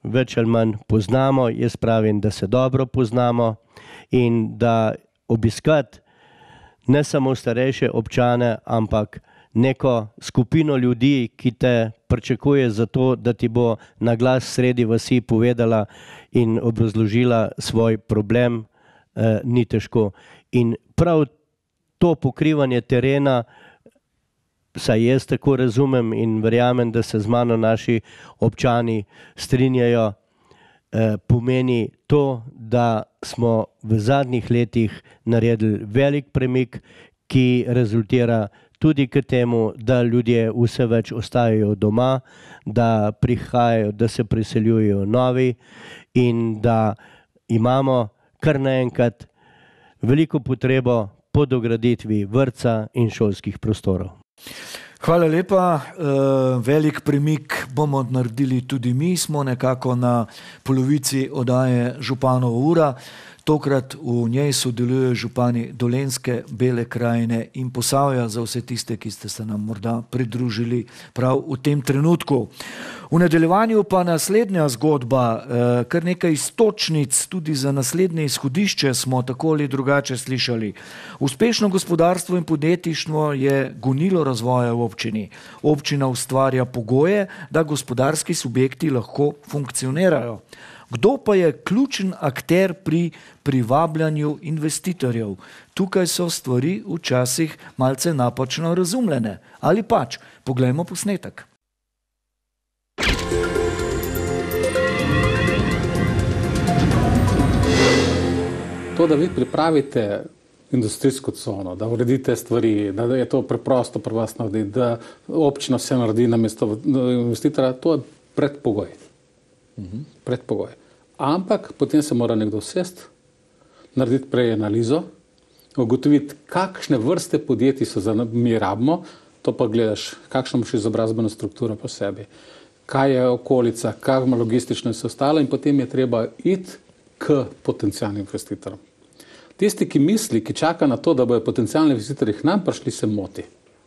M: več ali manj poznamo, jaz pravim, da se dobro poznamo in da obiskati ne samo starejše občane, ampak neko skupino ljudi, ki te pričakuje za to, da ti bo na glas sredi vasi povedala in obrazložila svoj problem, ni težko. In prav to pokrivanje terena, saj jaz tako razumem in verjamem, da se z mano naši občani strinjajo, pomeni to, da smo v zadnjih letih naredili velik premik, ki rezultira tudi k temu, da ljudje vse več ostajajo doma, da prihajajo, da se priseljujejo novi in da imamo kar naenkrat veliko potrebo po dograditvi vrtca in šolskih prostorov.
A: Hvala lepa. Velik premik bomo naredili tudi mi. Smo nekako na polovici oddaje Županova ura. Tokrat v njej sodelujejo župani Dolenjske, Bele krajine in Posavja, za vse tiste, ki ste se nam morda pridružili prav v tem trenutku. V nadaljevanju pa naslednja zgodba, kar nekaj iztočnic tudi za naslednje izhodišče smo tako ali drugače slišali. Uspešno gospodarstvo in podjetništvo je gonilo razvoja v občini. Občina ustvarja pogoje, da gospodarski subjekti lahko funkcionirajo. Kdo pa je ključen akter pri privabljanju investitorjev? Tukaj so stvari včasih malce napačno razumljene. Ali pač? Poglejmo posnetek.
B: To, da vi pripravite industrijsko cono, da uredite stvari, da je to preprosto pri vas narediti, da občina vse naredi namesto investitora, to je predpogoj. Predpogoj. Ampak potem se mora nekdo sesti, narediti prej analizo, ugotoviti, kakšne vrste podjetij so za mi rabimo, to pa gledaš, kakšno imaš izobrazbeno strukturo po sebi, kaj je okolica, kaj ima logistično in vse ostalo in potem je treba iti k potencialnim investitorom. Tisti, ki misli, ki čaka na to, da bojo potencialni investitorji k nam prišli, se moti.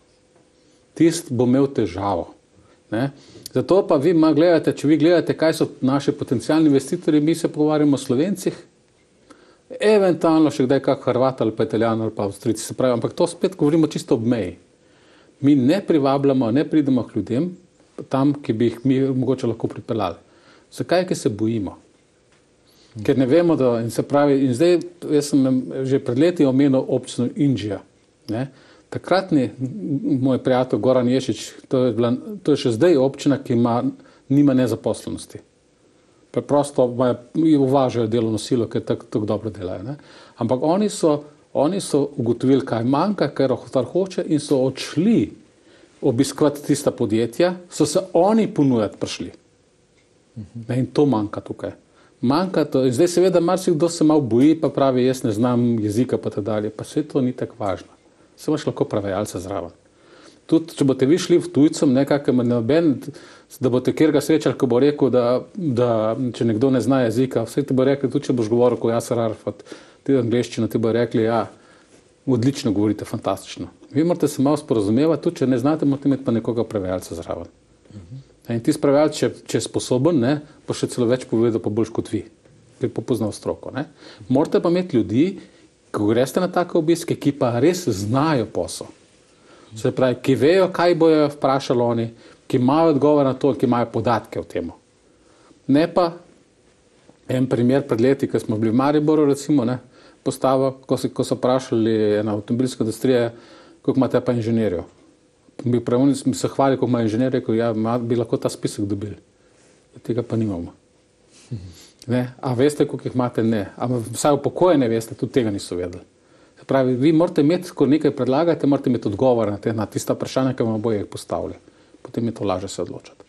B: Tisti bo imel težavo. Ne? Zato pa vi gledate, če vi gledate, kaj so naši potencialni investitorji, mi se pogovarjamo o Slovencih, eventualno še kdaj kak Hrvat ali pa Italijan ali pa Avstrijci, se pravi, ampak to spet govorimo čisto ob meji. Mi ne privabljamo, ne pridemo k ljudem tam, ki bi jih mi mogoče lahko pripeljali. Zakaj, ker se bojimo? Ker ne vemo, da in se pravi, in zdaj, jaz sem že pred leti omenil občino Inđija, ne? Takratni moj prijatelj Goran Ješič, to je še zdaj občina, ki nima nezaposlenosti. Preprosto uvažajo delovno silo, ker tako dobro delajo. Ne? Ampak oni so ugotovili, kaj manjka, kaj Rohotar hoče in so odšli obiskovati tista podjetja, so se oni ponujati prišli. In to manjka tukaj. Manjka to. Zdaj seveda marsikdo se malo boji, pa pravi, jaz ne znam jezika pa tako dalje, pa vse to ni tako važno. Se imaš lahko prevajalca zraven. Tudi, če boste vi šli v tujcem, da boste kjerga srečali, ko bo rekel, da če nekdo ne zna jezika, vse ti bo rekli, tudi če boš govoril, ko Jasar Arafat, ti angleščino, ti bo rekli, ja, odlično govorite, fantastično. Vi morate se malo sporozumevati, tudi če ne znate, morate imeti pa nekoga prevajalca zraven. In ti prevajalc, če je sposoben, ne, bo še celo več povedal, pa boljš kot vi, ki je poznal stroko. Ne. Morate pa imeti ljudi, ko greste na take obiske, ki pa res znajo posel. Se pravi, ki vejo, kaj bojo vprašali oni, ki imajo odgovor na to, ki imajo podatke o tem. Ne pa en primer pred leti, ko smo bili v Mariboru, recimo, ne, postavo, ko so vprašali ena avtomobilska industrija, koliko imate pa inženirjev. Mi se hvali, koliko ima inženirjev, rekel, ja, bi lahko ta spisek dobili. Tega pa nimamo. Ne? A veste, koliko jih imate? Ne. A vsaj upokojene veste, tudi tega niso vedeli. Se pravi, vi morate imeti, ko nekaj predlagate, morate imeti odgovor na tista vprašanja, ki vam bojo jih postavili. Potem je to lažje se odločiti.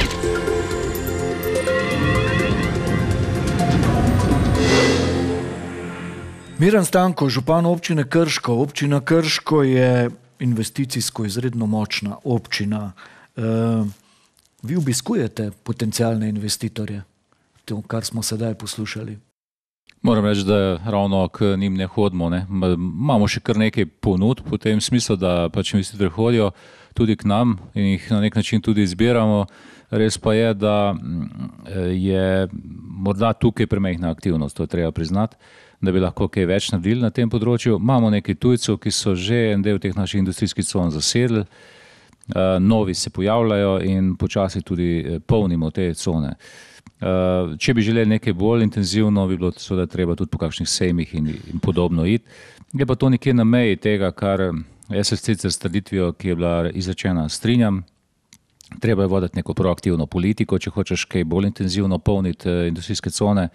A: Miran Stanko, župan občine Krško. Občina Krško je investicijsko izredno močna občina. Vi obiskujete potencialne investitorje? To, kar smo sedaj poslušali.
N: Moram reči, da ravno k njim ne hodimo. Ne. Imamo še kar nekaj ponudb v tem smislu, da pač investitorji hodijo tudi k nam in jih na nek način tudi izbiramo. res pa je, da je morda tukaj premajhna aktivnost, to je treba priznati, da bi lahko kaj več naredili na tem področju. Imamo nekaj tujcev, ki so že en del teh naših industrijskih con zasedli, novi se pojavljajo in počasi tudi polnimo te cone. Če bi želeli nekaj bolj intenzivno, bi bilo seveda treba tudi po kakšnih sejmih in podobno iti. Je pa to nekje na meji tega, kar jaz se sicer s trditvijo, ki je bila izrečena, strinjam. Treba je voditi neko proaktivno politiko, če hočeš kaj bolj intenzivno polniti industrijske cone.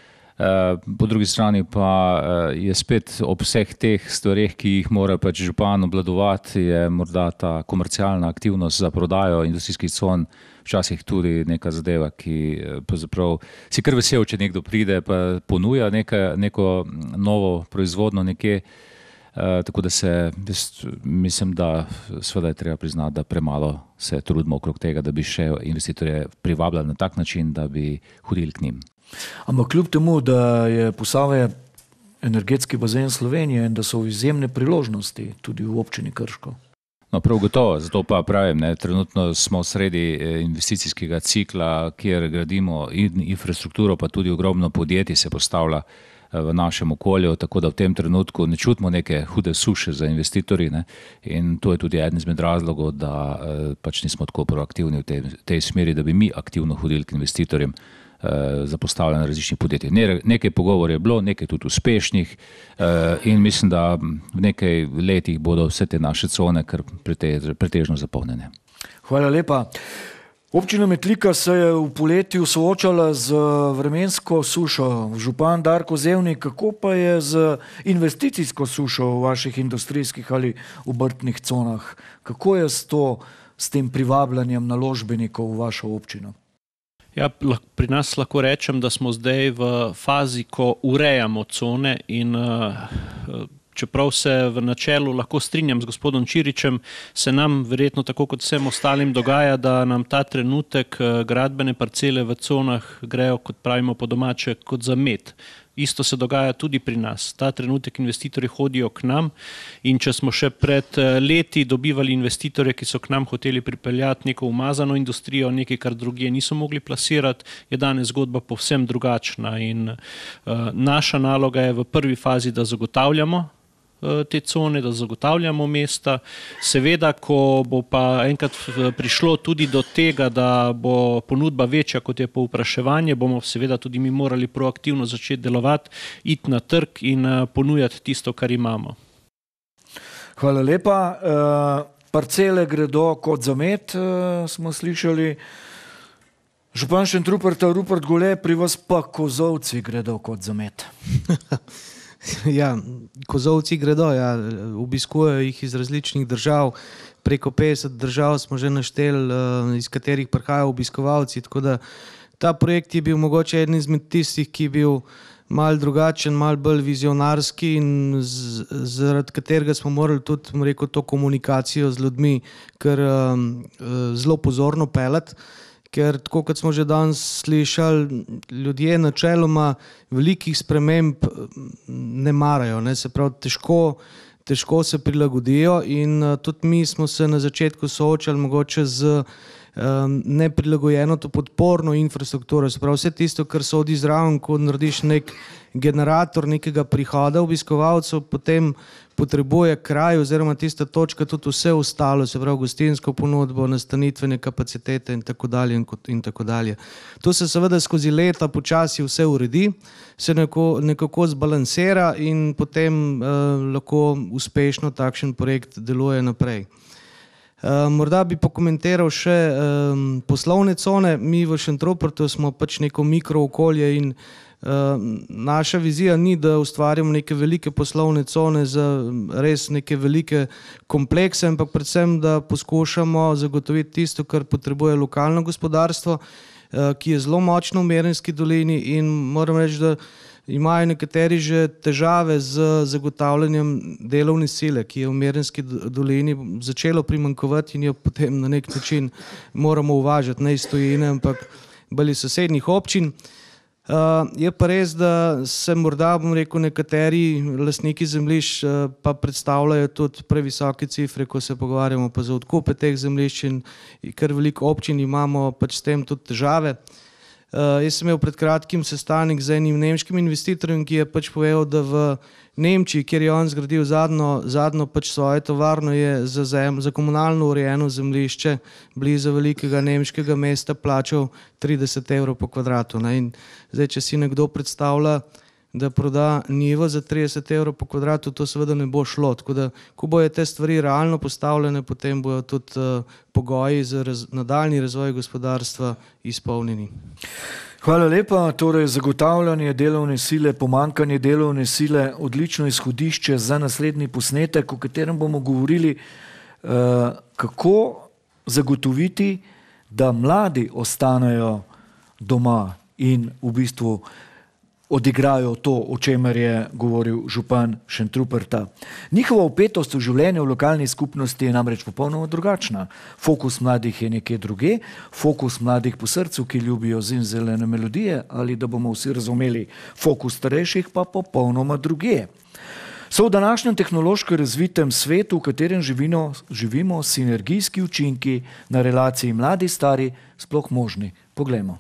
N: Po drugi strani pa je spet ob vseh teh stvareh, ki jih mora pač župan obvladovati, je morda ta komercialna aktivnost za prodajo industrijskih con včasih tudi neka zadeva, ki pravzaprav si kar vesel, če nekdo pride pa ponuja neko novo proizvodno nekje. Tako da mislim, da seveda je treba priznati, da premalo se trudimo okrog tega, da bi še investitorje privabljali na tak način, da bi hodili k njim.
A: Ampak kljub temu, da je Posavje energetski bazen Slovenije in da so izjemne priložnosti tudi v občini Krško.
N: No, prav gotovo, zato pa pravim, trenutno smo sredi investicijskega cikla, kjer gradimo infrastrukturo, pa tudi ogromno podjetij se postavlja v našem okolju, tako da v tem trenutku ne čutimo neke hude suše za investitorji, in to je tudi eden izmed razlogov, da pač nismo tako proaktivni v tej smeri, da bi mi aktivno hodili k investitorjem za postavljanje različnih podjetij. Nekaj pogovor je bilo, nekaj tudi uspešnih in mislim, da v nekaj letih bodo vse te naše cone kar pretežno zapolnjene.
A: Hvala lepa. Občina Metlika se je v poletju soočala z vremensko sušo. Župan Darko Zevnik, kako pa je z investicijsko sušo v vaših industrijskih ali obrtnih conah? Kako je s tem privabljanjem naložbenikov v vašo občino?
G: Ja, pri nas lahko rečem, da smo zdaj v fazi, ko urejamo cone in čeprav se v načelu lahko strinjam z gospodom Čiričem, se nam verjetno tako kot vsem ostalim dogaja, da nam ta trenutek gradbene parcele v conah grejo, kot pravimo po domače, kot za med. Isto se dogaja tudi pri nas. Ta trenutek investitorji hodijo k nam in če smo še pred leti dobivali investitorje, ki so k nam hoteli pripeljati neko umazano industrijo, nekaj, kar drugje niso mogli plasirati, je danes zgodba povsem drugačna in naša naloga je v prvi fazi, da zagotavljamo te cone, da zagotavljamo mesta. Seveda, ko bo pa enkrat prišlo tudi do tega, da bo ponudba večja, kot je povpraševanje, bomo seveda tudi mi morali proaktivno začeti delovati, iti na trg in ponujati tisto, kar imamo.
A: Hvala lepa. Parcele gredo kot za med, smo slišali. Župan Šentruperta, Rupert Gole, pri vas pa kozovci gredo kot za med.
O: Ja, kozovci gredo, ja, obiskujejo jih iz različnih držav, preko 50 držav smo že našteli, iz katerih prihajajo obiskovalci, tako da ta projekt je bil mogoče eden izmed tistih, ki je bil malo drugačen, malo bolj vizionarski in zaradi katerega smo morali tudi, rekel, to komunikacijo z ljudmi kar zelo pozorno peljati. Ker tako kot smo že danes slišali, ljudje načeloma velikih sprememb ne marajo, se pravi težko se prilagodijo in tudi mi smo se na začetku soočali mogoče z neprilagojeno to podporno infrastrukturo, se pravi vse tisto, kar sodi zraven, ko narediš nek generator nekega prihoda obiskovalcev, potem potrebuje kraj oziroma tista točka tudi vse ostalo, se pravi gostinsko ponudbo, nastanitvene kapacitete in tako dalje in tako dalje. To se seveda skozi leta počasi vse uredi, se nekako zbalansira in potem lahko uspešno takšen projekt deluje naprej. Morda bi pokomentiral še poslovne cone. Mi v Šentrupertu smo pač neko mikrookolje in naša vizija ni, da ustvarjamo neke velike poslovne cone za res neke velike komplekse, ampak predvsem, da poskušamo zagotoviti tisto, kar potrebuje lokalno gospodarstvo, ki je zelo močno v Merenski dolini in moram reči, da imajo nekateri že težave z zagotavljanjem delovne sile, ki je v Merenski dolini začelo primanjkovati in jo potem na nek način moramo uvažati, ne iz tujine, ampak bolj iz sosednjih občin. Je pa res, da se morda, bom rekel, nekateri lastniki zemljišč pa predstavljajo tudi previsoke cifre, ko se pogovarjamo pa za odkupe teh zemljišč in kar veliko občin imamo pač s tem tudi težave. Jaz sem imel pred kratkim sestanek z enim nemškim investitorjem, ki je pač povedal, da v Nemčiji, kjer je on zgradil zadnjo pač svojo tovarno, je za komunalno urejeno zemljišče blizu velikega nemškega mesta plačal 30 evrov po kvadratu. In zdaj, če si nekdo predstavlja, da proda njivo za 30 evrov po kvadratu, to seveda ne bo šlo. Tako da, ko bojo te stvari realno postavljene, potem bojo tudi pogoji za nadaljnji razvoj gospodarstva izpolnjeni.
A: Hvala lepa. Torej, zagotavljanje delovne sile, pomanjkanje delovne sile, odlično izhodišče za naslednji posnetek, o katerem bomo govorili, kako zagotoviti, da mladi ostanejo doma in v bistvu odigrajo to, o čemer je govoril župan Šentruperta. Njihova vpetost v življenje v lokalni skupnosti je namreč popolnoma drugačna. Fokus mladih je nekje druge, fokus mladih po srcu, ki ljubijo zimzelene melodije, ali da bomo vsi razumeli, fokus starejših pa popolnoma druge. So v današnjem tehnološko razvitem svetu, v katerem živimo, sinergijski učinki na relaciji mladi-stari sploh možni. Poglejmo.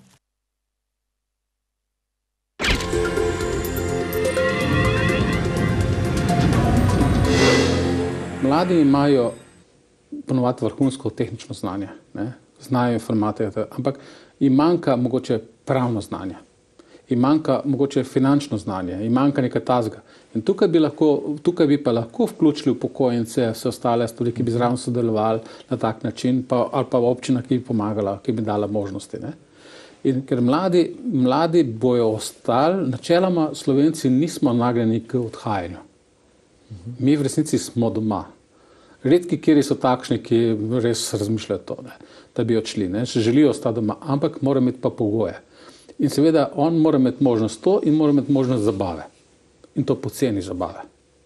B: Mladi imajo ponovadi vrhunsko tehnično znanje, znajo informatiko, ampak jim manjka mogoče pravno znanje, jim manjka mogoče finančno znanje, jim manjka nekaj tazga. In tukaj bi pa lahko vključili upokojence, vse ostale stvari, ki bi zraven sodelovali na tak način, ali pa občina, ki bi pomagala, ki bi dala možnosti. In ker mladi bojo ostali, načeloma Slovenci nismo nagnjeni k odhajanju. Mi v resnici smo doma. Redki, kjer so takšni, ki res razmišljajo to, da bi odšli, še želijo ostati doma, ampak mora imeti pa pogoje. In seveda on mora imeti možnost to in mora imeti možnost zabave. In to poceni zabave.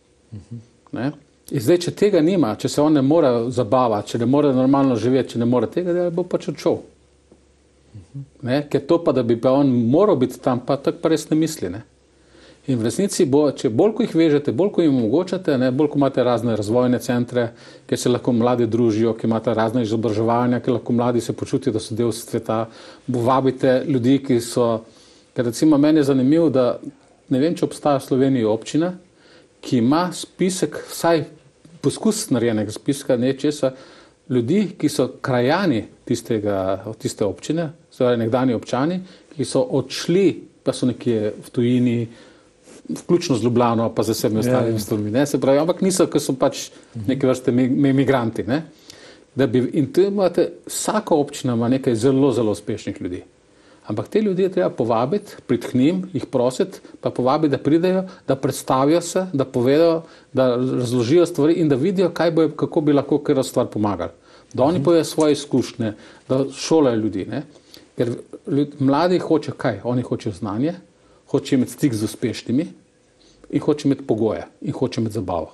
B: In zdaj, če tega nima, če se on ne more zabavati, če ne more normalno živeti, če ne more tega, bo pač odšel. Ker to pa, da bi pa on moral biti tam, pa tako pa res ne misli. In v resnici bo, če bolj ko jih vežete, bolj ko jim omogočate, bolj ko imate razne razvojne centre, kjer se lahko mladi družijo, kjer imate razne izobraževanja, kjer lahko mladi se počutijo, da so del sveta, vabite ljudi, ki so, ker recimo meni je zanimivo, da ne vem, če obstaja v Sloveniji občina, ki ima spisek, vsaj poskus narejenega spiska nečesa, ljudi, ki so krajani tiste občine, torej nekdanji občani, ki so odšli, pa so nekje v tujini, vključno z Ljubljano, pa z vsemi ostalimi stvarmi, se pravi, ampak niso, ker so pač neke vrste migranti. In tu imate, vsaka občina ima nekaj zelo, zelo uspešnih ljudi. Ampak te ljudi je treba povabiti, priti k njim, jih prositi, pa povabiti, da pridejo, da predstavijo se, da povedo, da razložijo stvari in da vidijo, kako bi lahko kar stvar pomagali. Da oni povejo svoje izkušnje, da šolajo ljudi. Ker mladi hoče kaj? Oni hočejo znanje, hoče imeti stik z uspešnimi in hoče imeti pogoje in hoče imeti zabavo.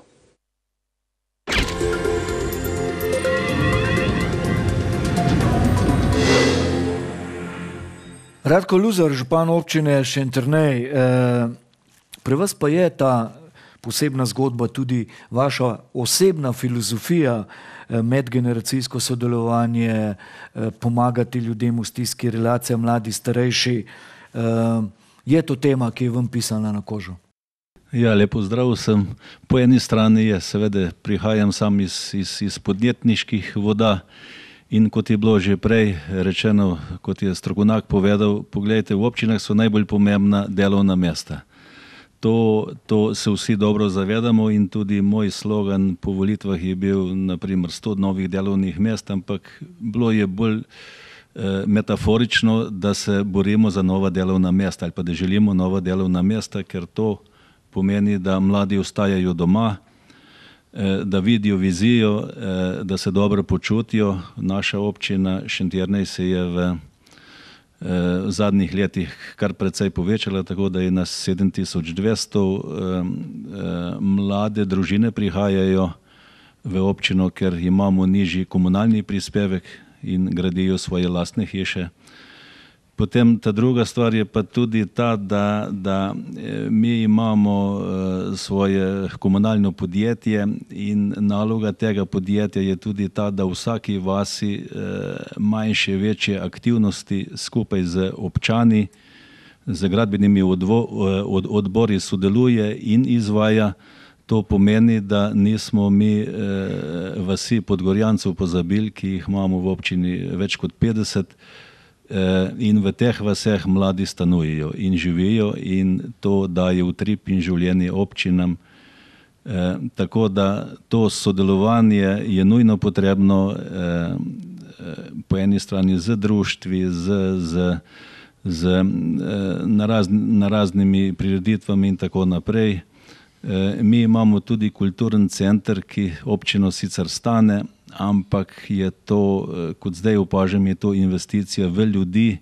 A: Radko Luzar, župan občine Šentjernej, pri vas pa je ta posebna zgodba tudi vaša osebna filozofija, medgeneracijsko sodelovanje, pomagati ljudem v stiski, relacija mladi-starejši. Je to tema, ki je vam pisana na kožo?
P: Ja, lepo zdrav sem. Po eni strani je, seveda, prihajam sam iz podjetniških voda in kot je bilo že prej rečeno, kot je strokovnjak povedal, pogledajte, v občinah so najbolj pomembna delovna mesta. To se vsi dobro zavedamo in tudi moj slogan po volitvah je bil naprimer 100 novih delovnih mest, ampak bilo je bolj metaforično, da se borimo za nova delovna mesta ali pa da želimo nova delovna mesta, ker to pomeni, da mladi ostajajo doma, da vidijo vizijo, da se dobro počutijo. Naša občina Šentjernej se je v zadnjih letih kar precej povečala, tako da je nas 7200 mlade družine prihajajo v občino, ker imamo nižji komunalni prispevek in gradijo svoje lastne hiše. Potem ta druga stvar je pa tudi ta, da mi imamo svoje komunalno podjetje in naloga tega podjetja je tudi ta, da v vsaki vasi manjše, večje aktivnosti skupaj z občani, z gradbenimi odbori sodeluje in izvaja. To pomeni, da nismo mi vasi Podgorjancev pozabili, ki jih imamo v občini več kot 50, in v teh vaseh mladi stanujejo in živijo in to daje utrip in življenje občinam. Tako da to sodelovanje je nujno potrebno po eni strani z društvi, na raznimi prireditvami in tako naprej. Mi imamo tudi kulturni center, ki občino sicer stane, ampak je to, kot zdaj opažam, je to investicija v ljudi,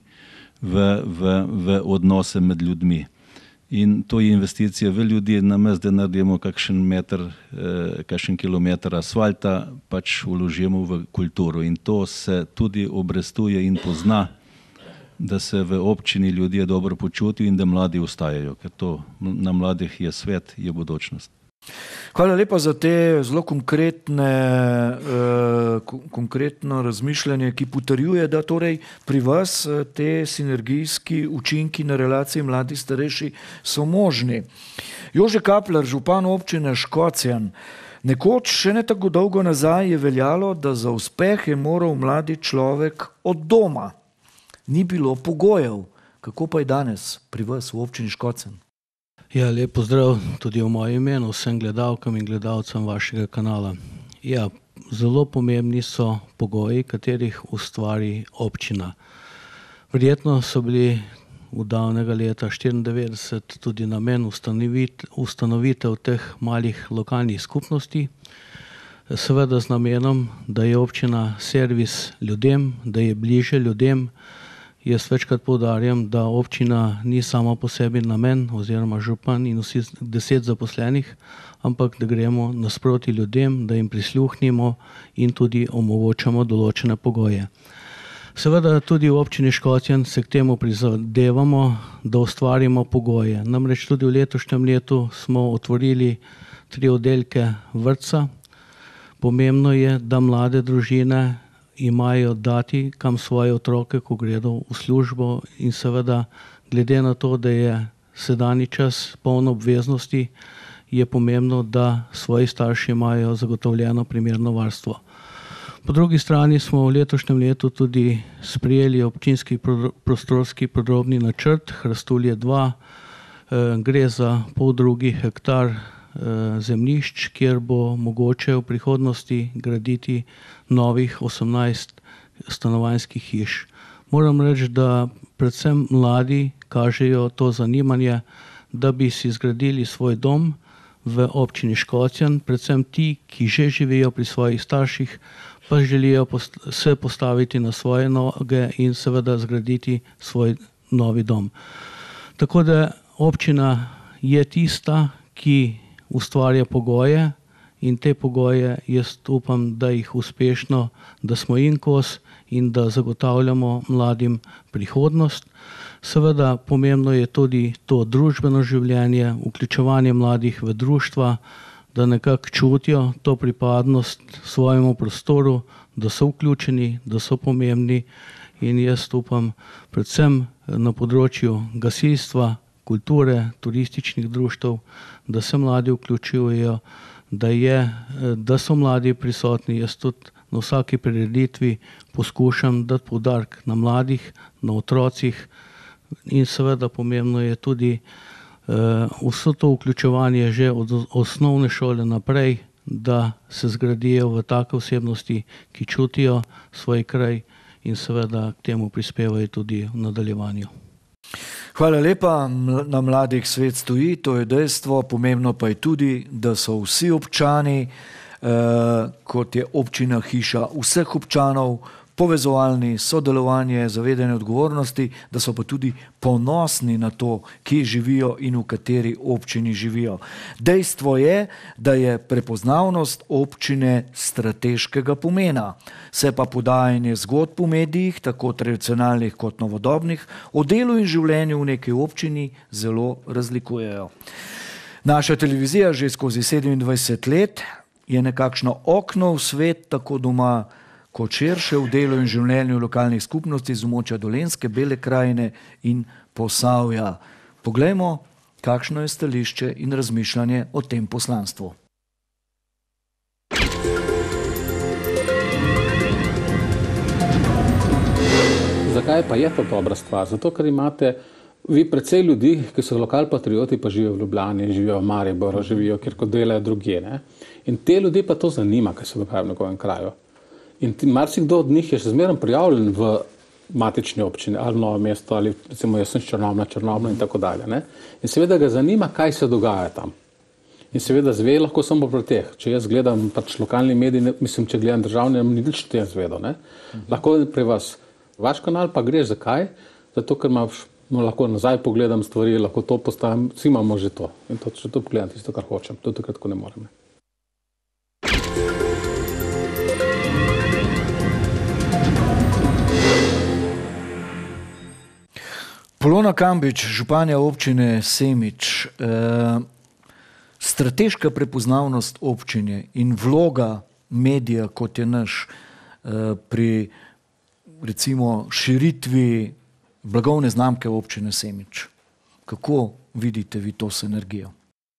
P: v odnose med ljudmi. In to je investicija v ljudi, namesto da naredimo kakšen kilometer asfalta, pač vložimo v kulturo. In to se tudi obrestuje in pozna, da se v občini ljudje dobro počutijo in da mladi ostajajo, ker to na mladih je svet, je budućnost.
A: Hvala lepa za te zelo konkretno razmišljanje, ki potrjuje, da torej pri vas te sinergijski učinki na relaciji mladi starejši so možni. Jože Kapler, župan občine Škocjan, nekoč še ne tako dolgo nazaj je veljalo, da za uspeh je moral mladi človek od doma. Ni bilo pogojev. Kako pa je danes pri vas v občini Škocjan?
Q: Ja, lep pozdrav tudi v mojem imenu vsem gledalkam in gledalcem vašega kanala. Ja, zelo pomembni so pogoji, katerih ustvari občina. Verjetno so bili v davnega leta 1994 tudi namen ustanovitev teh malih lokalnih skupnosti, seveda z namenom, da je občina servis ljudem, da je bliže ljudem. Jaz večkrat poudarjam, da občina ni sama po sebi namen oziroma župan in vsi 10 zaposlenih, ampak da gremo nasproti ljudem, da jim prisluhnimo in tudi omogočamo določene pogoje. Seveda tudi v občini Škocjan se k temu prizadevamo, da ustvarimo pogoje. Namreč tudi v letošnjem letu smo otvorili 3 oddelke vrtca. Pomembno je, da mlade družine imajo dati kam svoje otroke, ko gredo v službo in seveda glede na to, da je sedanji čas polno obveznosti, je pomembno, da svoji starši imajo zagotovljeno primerno varstvo. Po drugi strani smo v letošnjem letu tudi sprejeli občinski prostorski podrobni načrt Hrastulje 2. Gre za 0,5 hektar zemljišč, kjer bo mogoče v prihodnosti graditi novih 18 stanovanjskih hiš. Moram reči, da predvsem mladi kažejo to zanimanje, da bi si zgradili svoj dom v občini Škocjan, predvsem ti, ki že živijo pri svojih starših, pa želijo se postaviti na svoje noge in seveda zgraditi svoj novi dom. Tako da občina je tista, ki ustvarja pogoje in te pogoje jaz upam, da jih uspešno, da smo jim kos in da zagotavljamo mladim prihodnost. Seveda pomembno je tudi to družbeno življenje, vključevanje mladih v društva, da nekako čutijo to pripadnost svojemu prostoru, da so vključeni, da so pomembni in jaz upam predvsem na področju gasilstva, kulture, turističnih društev, da se mladi vključujejo, da so mladi prisotni. Jaz tudi na vsaki prireditvi poskušam dati poudarek na mladih, na otrocih in seveda pomembno je tudi vso to vključevanje že od osnovne šole naprej, da se zgradijo v take osebnosti, ki čutijo svoj kraj in seveda k temu prispevajo tudi v nadaljevanju.
A: Hvala lepa, na mladih svet stoji, to je dejstvo, pomembno pa je tudi, da so vsi občani, kot je občina hiša vseh občanov, povezovalni, sodelovanje, zavedanje odgovornosti, da so pa tudi ponosni na to, kje živijo in v kateri občini živijo. Dejstvo je, da je prepoznavnost občine strateškega pomena. Se pa podajanje zgodb v medijih, tako tradicionalnih kot novodobnih, o delu in življenju v neki občini zelo razlikujejo. Naša televizija že skozi 27 let je nekakšno okno v svet, tako doma kot širše v delu in življenju lokalnih skupnosti z območja Dolenjske, Bele krajine in Posavja. Poglejmo, kakšno je stališče in razmišljanje o tem poslanstvu.
B: Zakaj pa je to dobra stvar? Zato, ker imate vi precej ljudi, ki so lokalpatrioti, pa živijo v Ljubljani, živijo v Mariboru, živijo kjer kot delajo drugje. Ne? In te ljudi pa to zanima, kaj se dogaja v njegovem kraju. In marsikdo od njih je še zmeraj prijavljen v matični občini, ali Novo mesto, ali recimo jaz sem Črnomlja in tako dalje. Ne? In seveda ga zanima, kaj se dogaja tam. In seveda zve lahko samo pri teh. Če jaz gledam pač lokalni mediji, mislim, če gledam državne, ni nič o tem zvedo. Ne? Lahko pri vas vaš kanal pa greš zakaj? Zato, ker lahko nazaj pogledam stvari, lahko to postavim, vsi imamo že to. In to, če to pogledam tisto, kar hočem, to takrat, ko ne morem.
A: Polona Kambič, županja občine Semič. Strateška prepoznavnost občine in vloga medija, kot je naš, pri recimo širitvi blagovne znamke občine Semič. Kako vidite vi to sinergijo?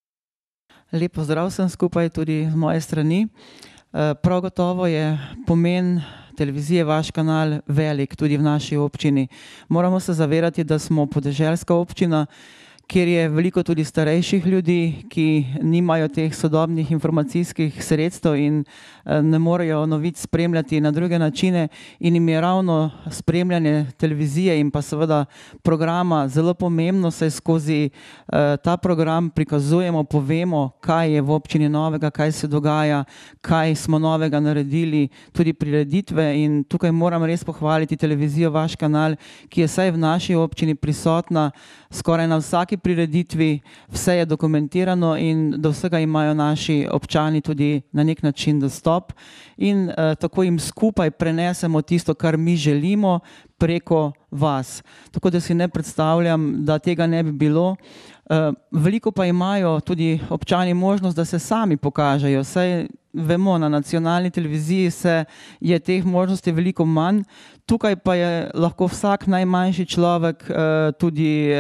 R: Lep pozdrav vsem skupaj tudi z moje strani. Prav gotovo je pomen televizije Vaš kanal velik tudi v naši občini. Moramo se zavedati, da smo podeželska občina, kjer je veliko tudi starejših ljudi, ki nimajo teh sodobnih informacijskih sredstev in ne morejo novic spremljati na druge načine in jim je ravno spremljanje televizije in pa seveda programa zelo pomembno, saj skozi ta program prikazujemo, povemo, kaj je v občini novega, kaj se dogaja, kaj smo novega naredili, tudi prireditve in tukaj moram res pohvaliti televizijo Vaš kanal, ki je vsaj v naši občini prisotna skoraj na vsaki prireditvi, vse je dokumentirano in do vsega imajo naši občani tudi na nek način dostop in tako jim skupaj prenesemo tisto, kar mi želimo preko vas. Tako da si ne predstavljam, da tega ne bi bilo. Veliko pa imajo tudi občani možnost, da se sami pokažejo. Saj vemo, na nacionalni televiziji je teh možnosti veliko manj. Tukaj pa je lahko vsak najmanjši človek tudi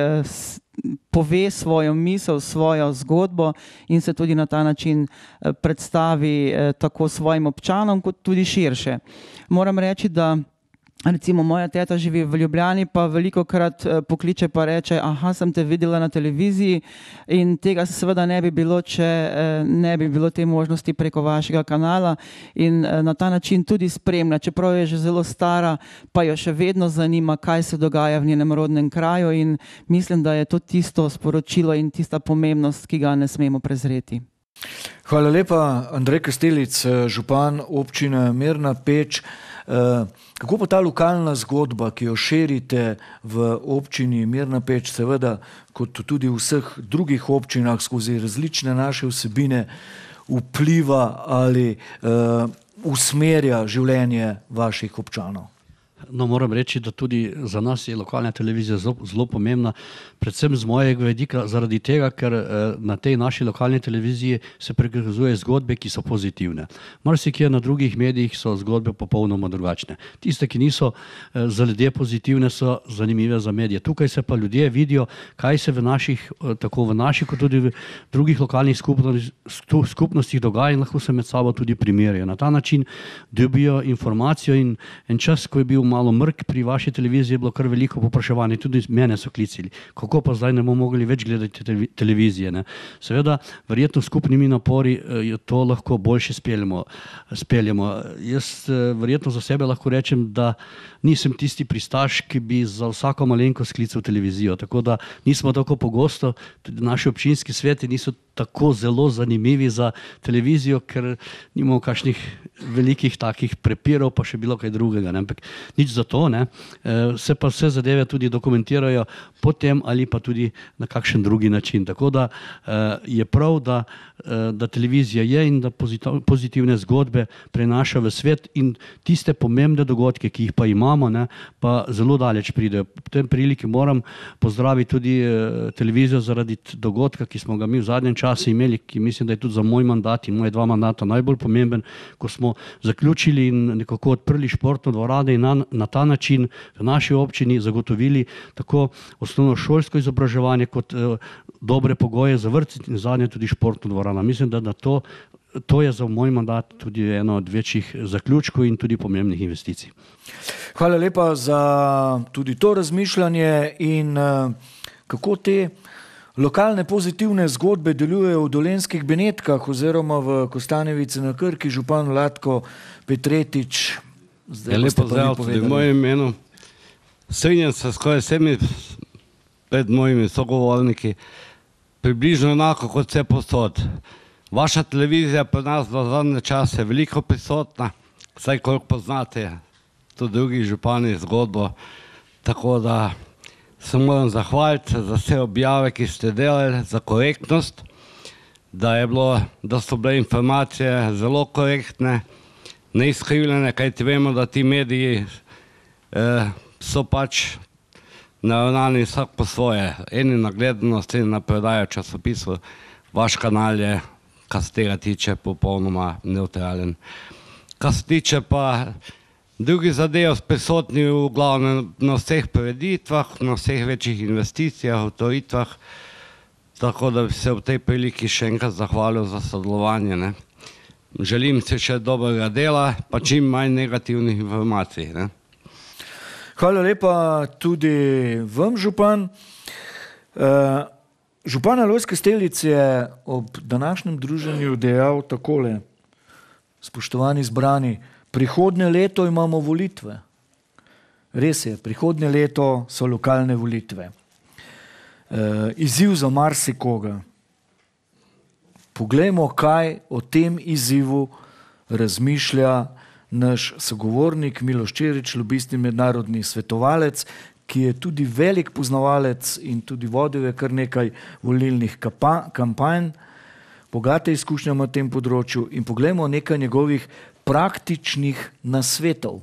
R: pove svojo misel, svojo zgodbo in se tudi na ta način predstavi tako svojim občanom, kot tudi širše. Moram reči, da recimo moja teta živi v Ljubljani, pa veliko krat pokliče pa reče, aha, sem te videla na televiziji in tega seveda ne bi bilo, če ne bi bilo te možnosti preko vašega kanala in na ta način tudi spremlja, čeprav je že zelo stara, pa jo še vedno zanima, kaj se dogaja v njenem rodnem kraju in mislim, da je to tisto sporočilo in tista pomembnost, ki ga ne smemo prezreti.
A: Hvala lepa, Andrej Kastelic, župan občine Mirna Peč. Kako pa ta lokalna zgodba, ki jo širite v občini Mirna Peč, seveda kot tudi v vseh drugih občinah skozi različne naše vsebine, vpliva ali usmerja življenje vaših občanov?
S: No, moram reči, da tudi za nas je lokalna televizija zelo pomembna, predvsem z mojega vidika, zaradi tega, ker na tej naši lokalni televiziji se prikazuje zgodbe, ki so pozitivne. Marsikje na drugih medijih so zgodbe popolnoma drugačne. Tiste, ki niso za ljudje pozitivne, so zanimive za medije. Tukaj se pa ljudje vidijo, kaj se tako v naših, kot tudi v drugih lokalnih skupnostih dogaja in lahko se med sabo tudi primerjajo. Na ta način dobijo informacijo in en čas, ko je bil malo mrk pri vaši televiziji, je bilo kar veliko povpraševanja, tudi mene so klicali, kako pa zdaj ne bomo mogli več gledati televizije. Ne? Seveda, verjetno skupnimi napori to lahko boljše speljemo. Jaz verjetno za sebe lahko rečem, da nisem tisti pristaš, ki bi za vsako malenkost sklical televizijo, tako da nismo tako pogosto, tudi naši občinski sveti niso tako zelo zanimivi za televizijo, ker nimamo kakšnih velikih takih prepirov, pa še bilo kaj drugega. Ne? Ampak nič za to, ne? Se pa vse zadeve tudi dokumentirajo potem ali pa tudi na kakšen drugi način. Tako da je prav, da televizija je in da pozitivne zgodbe prenaša v svet in tiste pomembne dogodke, ki jih pa imamo, ne, pa zelo daleč pridejo. V tem priliki moram pozdraviti tudi televizijo zaradi dogodka, ki smo ga mi v zadnjem času imeli, ki mislim, da je tudi za moj mandat in moje 2 mandata najbolj pomemben, ko smo zaključili in nekako odprli športno dvorano in na ta način v naši občini zagotovili tako osnovnošolsko izobraževanje kot dobre pogoje za vrtec in zadnje tudi športno dvorano. Mislim, da to je za moj mandat tudi eno od večjih zaključkov in tudi pomembnih investicij.
A: Hvala lepa za tudi to razmišljanje in kako te lokalne pozitivne zgodbe delujejo v Dolenjskih Benetkah oziroma v Kostanjevici na Krki, župan Vlatko Petretič.
T: Lepo zdrav tudi v mojem imenu. Strinjam se skoraj vsemi pred mojimi sogovorniki. Približno enako kot vse posod. Vaša televizija pri nas v zadnje čase je veliko prisotna, saj koliko poznate tudi drugi župani zgodbo, tako da se moram zahvaliti za vse objave, ki ste delali, za korektnost, da so bile informacije zelo korektne, neizkrivljene, kajti vemo, da ti mediji so pač naravnani vsak po svoje. Eni na gledanost, eni na prodajo časopisov. Vaš kanal je, kar se tega tiče, popolnoma neutralen. Kar se tiče pa drugi zadev, prisotni v glavnem na vseh preditvah, na vseh večjih investicijah, otvoritvah, tako da bi se v tej priliki še enkrat zahvalil za sodelovanje. Ne. Želim si še dobrega dela, pa čim manj negativnih informacij. Ne.
A: Hvala lepa tudi vam, župan. Župan Alojz Kastelic je ob današnjem druženju dejal takole: spoštovani zbrani, prihodnje leto imamo volitve. Res je, prihodnje leto so lokalne volitve. Izziv za marsikoga. Poglejmo, kaj o tem izzivu razmišlja naš sogovornik Miloš Čerič, lobist in mednarodni svetovalec, ki je tudi velik poznavalec in tudi vodil je kar nekaj volilnih kampanj, bogate izkušnje na tem področju, in poglejmo nekaj njegovih praktičnih nasvetov.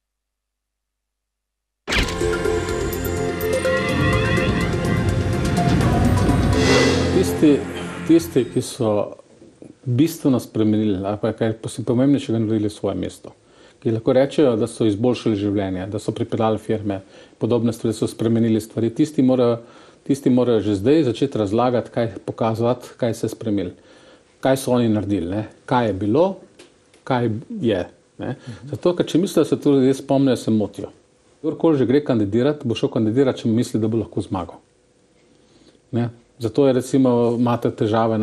B: Tisti, ki so bistveno spremenili, ali pa kaj pomembnejšega naredili svoje mesto, ki lahko rečejo, da so izboljšali življenje, da so pripeljali firme, podobne stvari, so spremenili stvari, tisti morajo že zdaj začeti razlagati, pokazati, kaj se je spremenili, kaj so oni naredili, ne? Kaj je bilo, kaj je. Ne? Zato, ker če mislijo, da se to ljudje spomnijo, se motijo. Kdorkoli že gre kandidirati, bo šel kandidirati, če misli, da bo lahko zmagal. Ne? Zato je recimo, imate težave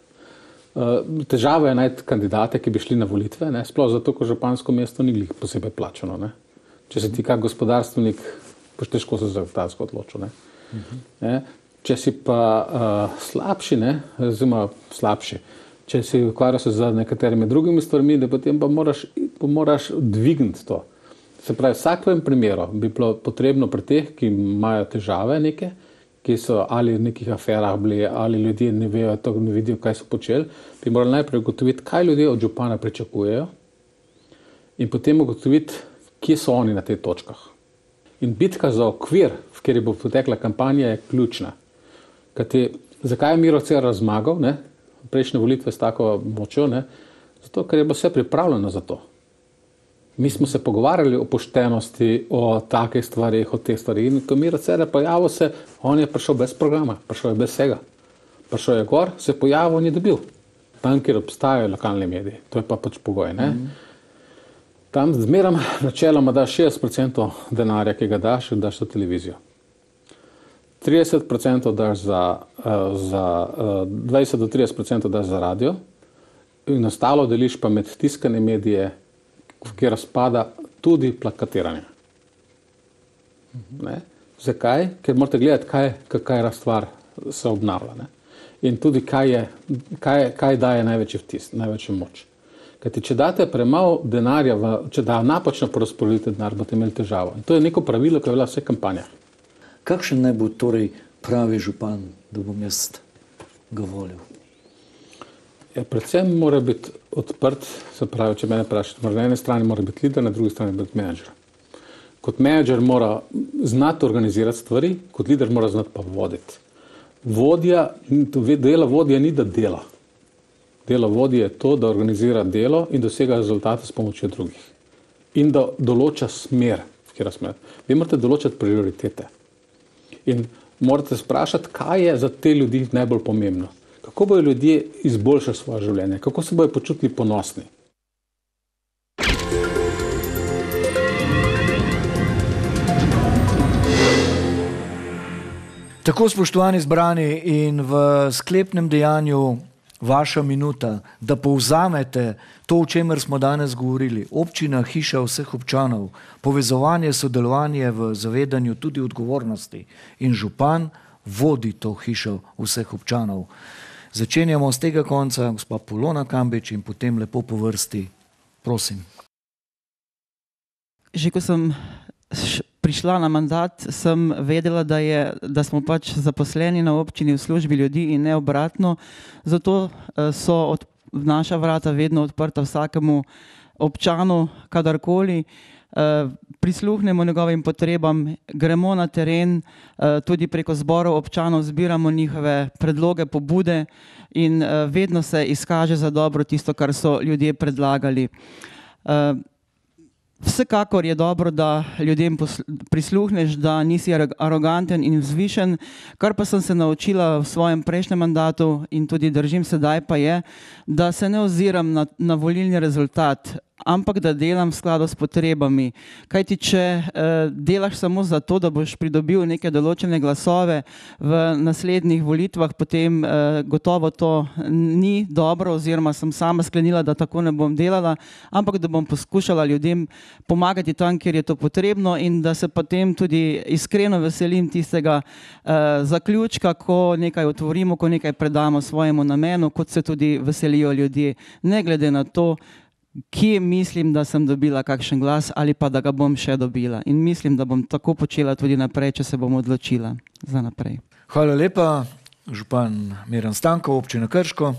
B: najti kandidate, ki bi šli na volitve, ne? Sploh zato, ker župansko mesto ni glih posebej plačano. Ne? Če si ti kak gospodarstvenik, boš težko se za taksko odločil. Ne? Če si pa slabši, ne? Oziroma slabši, če si ukvarjal se z nekaterimi drugimi stvarmi, da potem pa moraš dvigniti to. Se pravi, v vsakem primeru bi bilo potrebno pri teh, ki imajo težave neke, ki so ali v nekih aferah bili, ali ljudje ne vidijo, kaj so počeli, bi morali najprej ugotoviti, kaj ljudje od župana pričakujejo in potem ugotoviti, kje so oni na teh točkah. In bitka za okvir, v kateri bo potekla kampanja, je ključna. Zakaj je Miro Cerar zmagal, ne? Prejšnje volitve s tako močjo? Ne? Zato, ker je bilo vse pripravljeno za to. Mi smo se pogovarjali o poštenosti, o takih stvarih, o teh stvarih. In ko Miro Cerar pojavil se, on je prišel brez programa, prišel je brez vsega. Prišel je gor, se je pojavil, on je dobil. Tam, kjer obstajajo lokalni mediji, to je pa pač pogoj. Ne? Tam zmeram načeloma daš 60% denarja, ki ga daš za televizijo. 30% daš za 20 do 30% daš za radio in ostalo deliš pa med tiskane medije, v kjer spada tudi plakatiranje. Ne? Zakaj? Ker morate gledati, kaj stvar se obnavlja. Ne? in tudi kaj daje največji vtis, največjo moč. Kajti, če date premalo denarja, če da napačno porazporedite denar, boste imeli težavo. In to je neko pravilo, ki velja v vseh kampanjah.
A: Kakšen naj bo torej pravi župan, da bom jaz ga volil?
B: Ja, predvsem mora biti odprt, se pravi, če mene vprašate, na eni strani mora biti lider, na drugi strani biti menedžer. Kot menedžer mora znati organizirati stvari, kot lider mora znati pa voditi. Delo vodja ni, da dela. Delo vodje je to, da organizira delo in dosega rezultate s pomočjo drugih. In da določa smer, kjer smer. Vi morate določati prioritete. In morate sprašati, kaj je za te ljudi najbolj pomembno. Kako bojo ljudje izboljšali svoje življenje, kako se bojo počutili ponosni.
A: Tako, spoštovani zbrani, in v sklepnem dejanju vaša minuta, da povzamete to, o čemer smo danes govorili. Občina, hiša vseh občanov, povezovanje, sodelovanje v zavedanju tudi odgovornosti. In župan vodi to hišo vseh občanov. Začenjamo z tega konca, gospa Polona Kambič, in potem lepo po vrsti. Prosim.
R: Že ko sem prišla na mandat, sem vedela, da smo pač zaposleni na občini v službi ljudi in ne obratno. Zato so naša vrata vedno odprta vsakemu občanu, kadarkoli. Prisluhnemo njegovim potrebam, gremo na teren, tudi preko zborov občanov zbiramo njihove predloge, pobude in vedno se izkaže za dobro tisto, kar so ljudje predlagali. Vsekakor je dobro, da ljudem prisluhneš, da nisi aroganten in vzvišen, kar pa sem se naučila v svojem prejšnjem mandatu in tudi držim sedaj pa je, da se ne oziram na volilni rezultat, ampak da delam v skladu s potrebami. Kajti, če delaš samo zato, da boš pridobil neke določene glasove v naslednjih volitvah, potem gotovo to ni dobro, oziroma sem sama sklenila, da tako ne bom delala, ampak da bom poskušala ljudem pomagati tam, kjer je to potrebno, in da se potem tudi iskreno veselim tistega zaključka, ko nekaj otvorimo, ko nekaj predamo svojemu namenu, kot se tudi veselijo ljudje. Ne glede na to, kje mislim, da sem dobila kakšen glas ali pa da ga bom še dobila. In mislim, da bom tako počela tudi naprej, če se bom odločila za naprej.
A: Hvala lepa, župan Miran Stanko, občina Krško.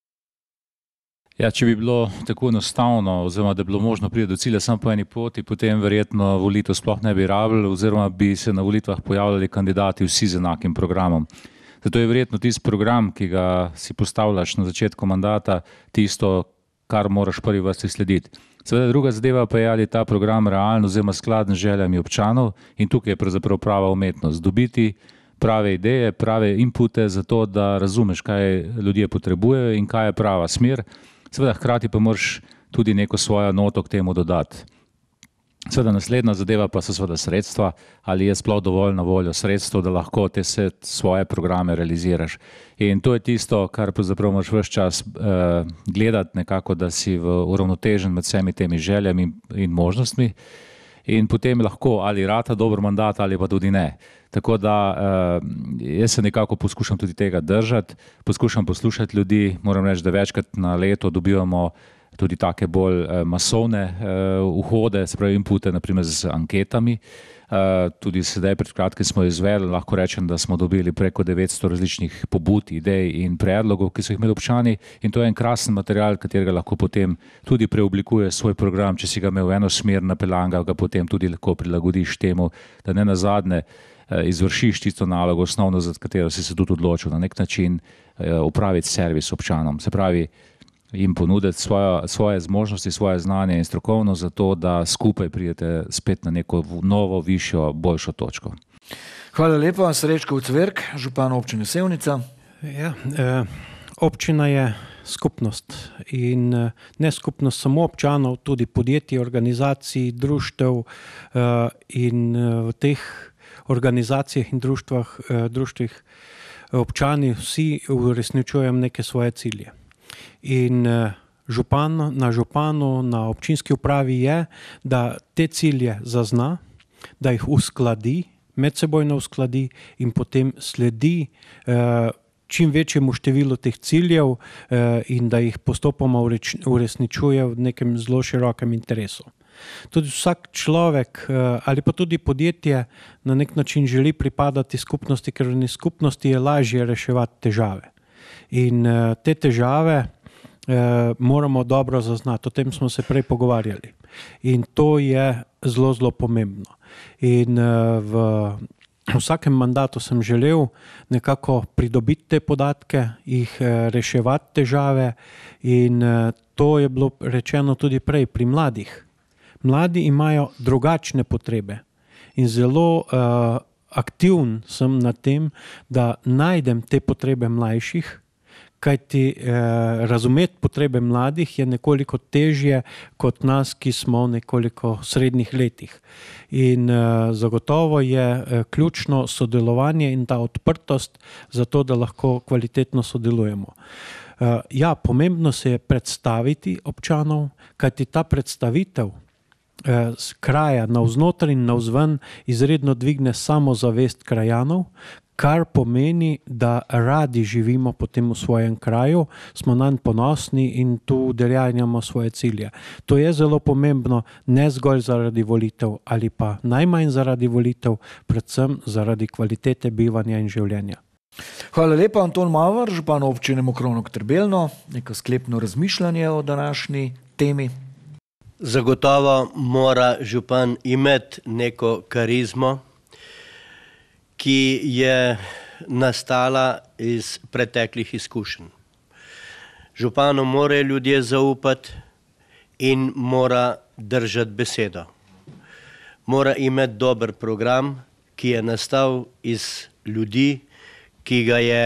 N: Ja, če bi bilo tako enostavno, oziroma da bi bilo možno priti do cilja samo po eni poti, potem verjetno volitev sploh ne bi rabili, oziroma bi se na volitvah pojavljali kandidati vsi z enakim programom. Zato je verjetno tisti program, ki ga si postavljaš na začetku mandata, tisto, kar moraš prvi vrsti slediti. Seveda druga zadeva pa je, ali ta program realno oziroma skladen z željami občanov, in tukaj je pravzaprav prava umetnost. Dobiti prave ideje, prave inpute za to, da razumeš, kaj ljudje potrebujejo in kaj je prava smer. Seveda hkrati pa moraš tudi neko svojo noto k temu dodati. Seveda naslednja zadeva pa so seveda sredstva, ali je sploh dovolj na voljo sredstev, da lahko te svoje programe realiziraš. In to je tisto, kar pravzaprav moraš ves čas gledati nekako, da si uravnotežen med vsemi temi željami in možnostmi. In potem lahko ali rata dober mandat ali pa tudi ne. Tako da jaz se nekako poskušam tudi tega držati, poskušam poslušati ljudi, moram reči, da večkrat na leto dobivamo tudi take bolj masovne vhode, se pravi inpute, naprimer z anketami. Tudi sedaj pred kratkim smo izvedli, lahko rečem, da smo dobili preko 900 različnih pobud, idej in predlogov, ki so jih imeli občani, in to je en krasen material, katerega lahko potem tudi preoblikuje svoj program, če si ga imel v eno smer napeljan, ga potem tudi lahko prilagodiš temu, da ne nazadnje izvršiš tisto nalogo osnovno, za katero si se tudi odločil, na nek način opraviti servis občanom. Se pravi, jim ponuditi svoje zmožnosti, svoje znanje in strokovno za to, da skupaj pridete spet na neko novo, višjo, boljšo točko.
A: Hvala lepa, Srečko Cverk, župan občine Sevnica.
G: Ja, občina je skupnost in ne skupnost samo občanov, tudi podjetij, organizacij, društev in v teh organizacijah in društvih občani vsi uresničujem neke svoje cilje. In na županu, na občinski upravi je, da te cilje zazna, da jih uskladi, medsebojno uskladi in potem sledi čim večjemu številu teh ciljev in da jih postopoma uresničuje v nekem zelo širokem interesu. Tudi vsak človek ali pa tudi podjetje na nek način želi pripadati skupnosti, ker v skupnosti je lažje reševati težave. In te težave moramo dobro zaznati, o tem smo se prej pogovarjali. In to je zelo, zelo pomembno. In v vsakem mandatu sem želel nekako pridobiti te podatke, jih reševati težave in to je bilo rečeno tudi prej pri mladih. Mladi imajo drugačne potrebe in zelo aktiven sem na tem, da najdem te potrebe mlajših, kajti razumeti potrebe mladih je nekoliko težje kot nas, ki smo v nekoliko srednjih letih. In zagotovo je ključno sodelovanje in ta odprtost za to, da lahko kvalitetno sodelujemo. Ja, pomembno se je predstaviti občanov, kajti ta predstavitev z kraja navznoter in navzven izredno dvigne samozavest krajanov, kar pomeni, da radi živimo potem v svojem kraju, smo nanj ponosni in tu udejanjamo svoje cilje. To je zelo pomembno, ne zgolj zaradi volitev ali pa najmanj zaradi volitev, predvsem zaradi kvalitete bivanja in življenja.
A: Hvala lepa, Anton Mavar, župan občine Mokrovno Trbeljno. Neko sklepno razmišljanje o današnji temi.
M: Zagotovo mora župan imeti neko karizmo, ki je nastala iz preteklih izkušenj. Županu morajo ljudje zaupati in mora držati besedo. Mora imeti dober program, ki je nastal iz ljudi, ki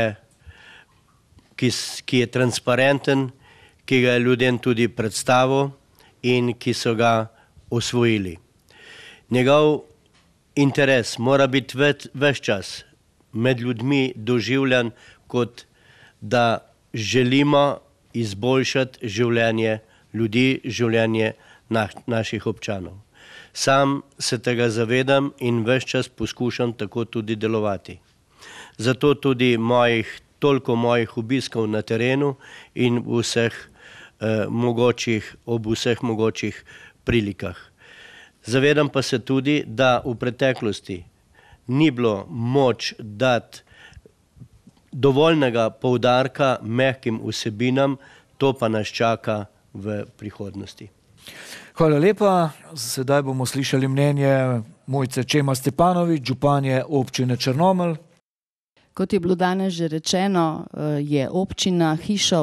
M: je transparenten, ki ga je ljudem tudi predstavil in ki so ga osvojili. Njegov interes mora biti ves čas med ljudmi doživljan, kot da želimo izboljšati življenje ljudi, življenje naših občanov. Sam se tega zavedam in ves čas poskušam tako tudi delovati. Zato tudi toliko mojih obiskov na terenu in ob vseh mogočih prilikah. Zavedam pa se tudi, da v preteklosti ni bilo moč dati dovoljnega poudarka mehkim vsebinam, to pa nas čaka v prihodnosti.
A: Hvala lepa. Sedaj bomo slišali mnenje Mojce Čema Stepanović, županje občine Črnomelj.
H: Kot je bilo danes že rečeno, je občina hiša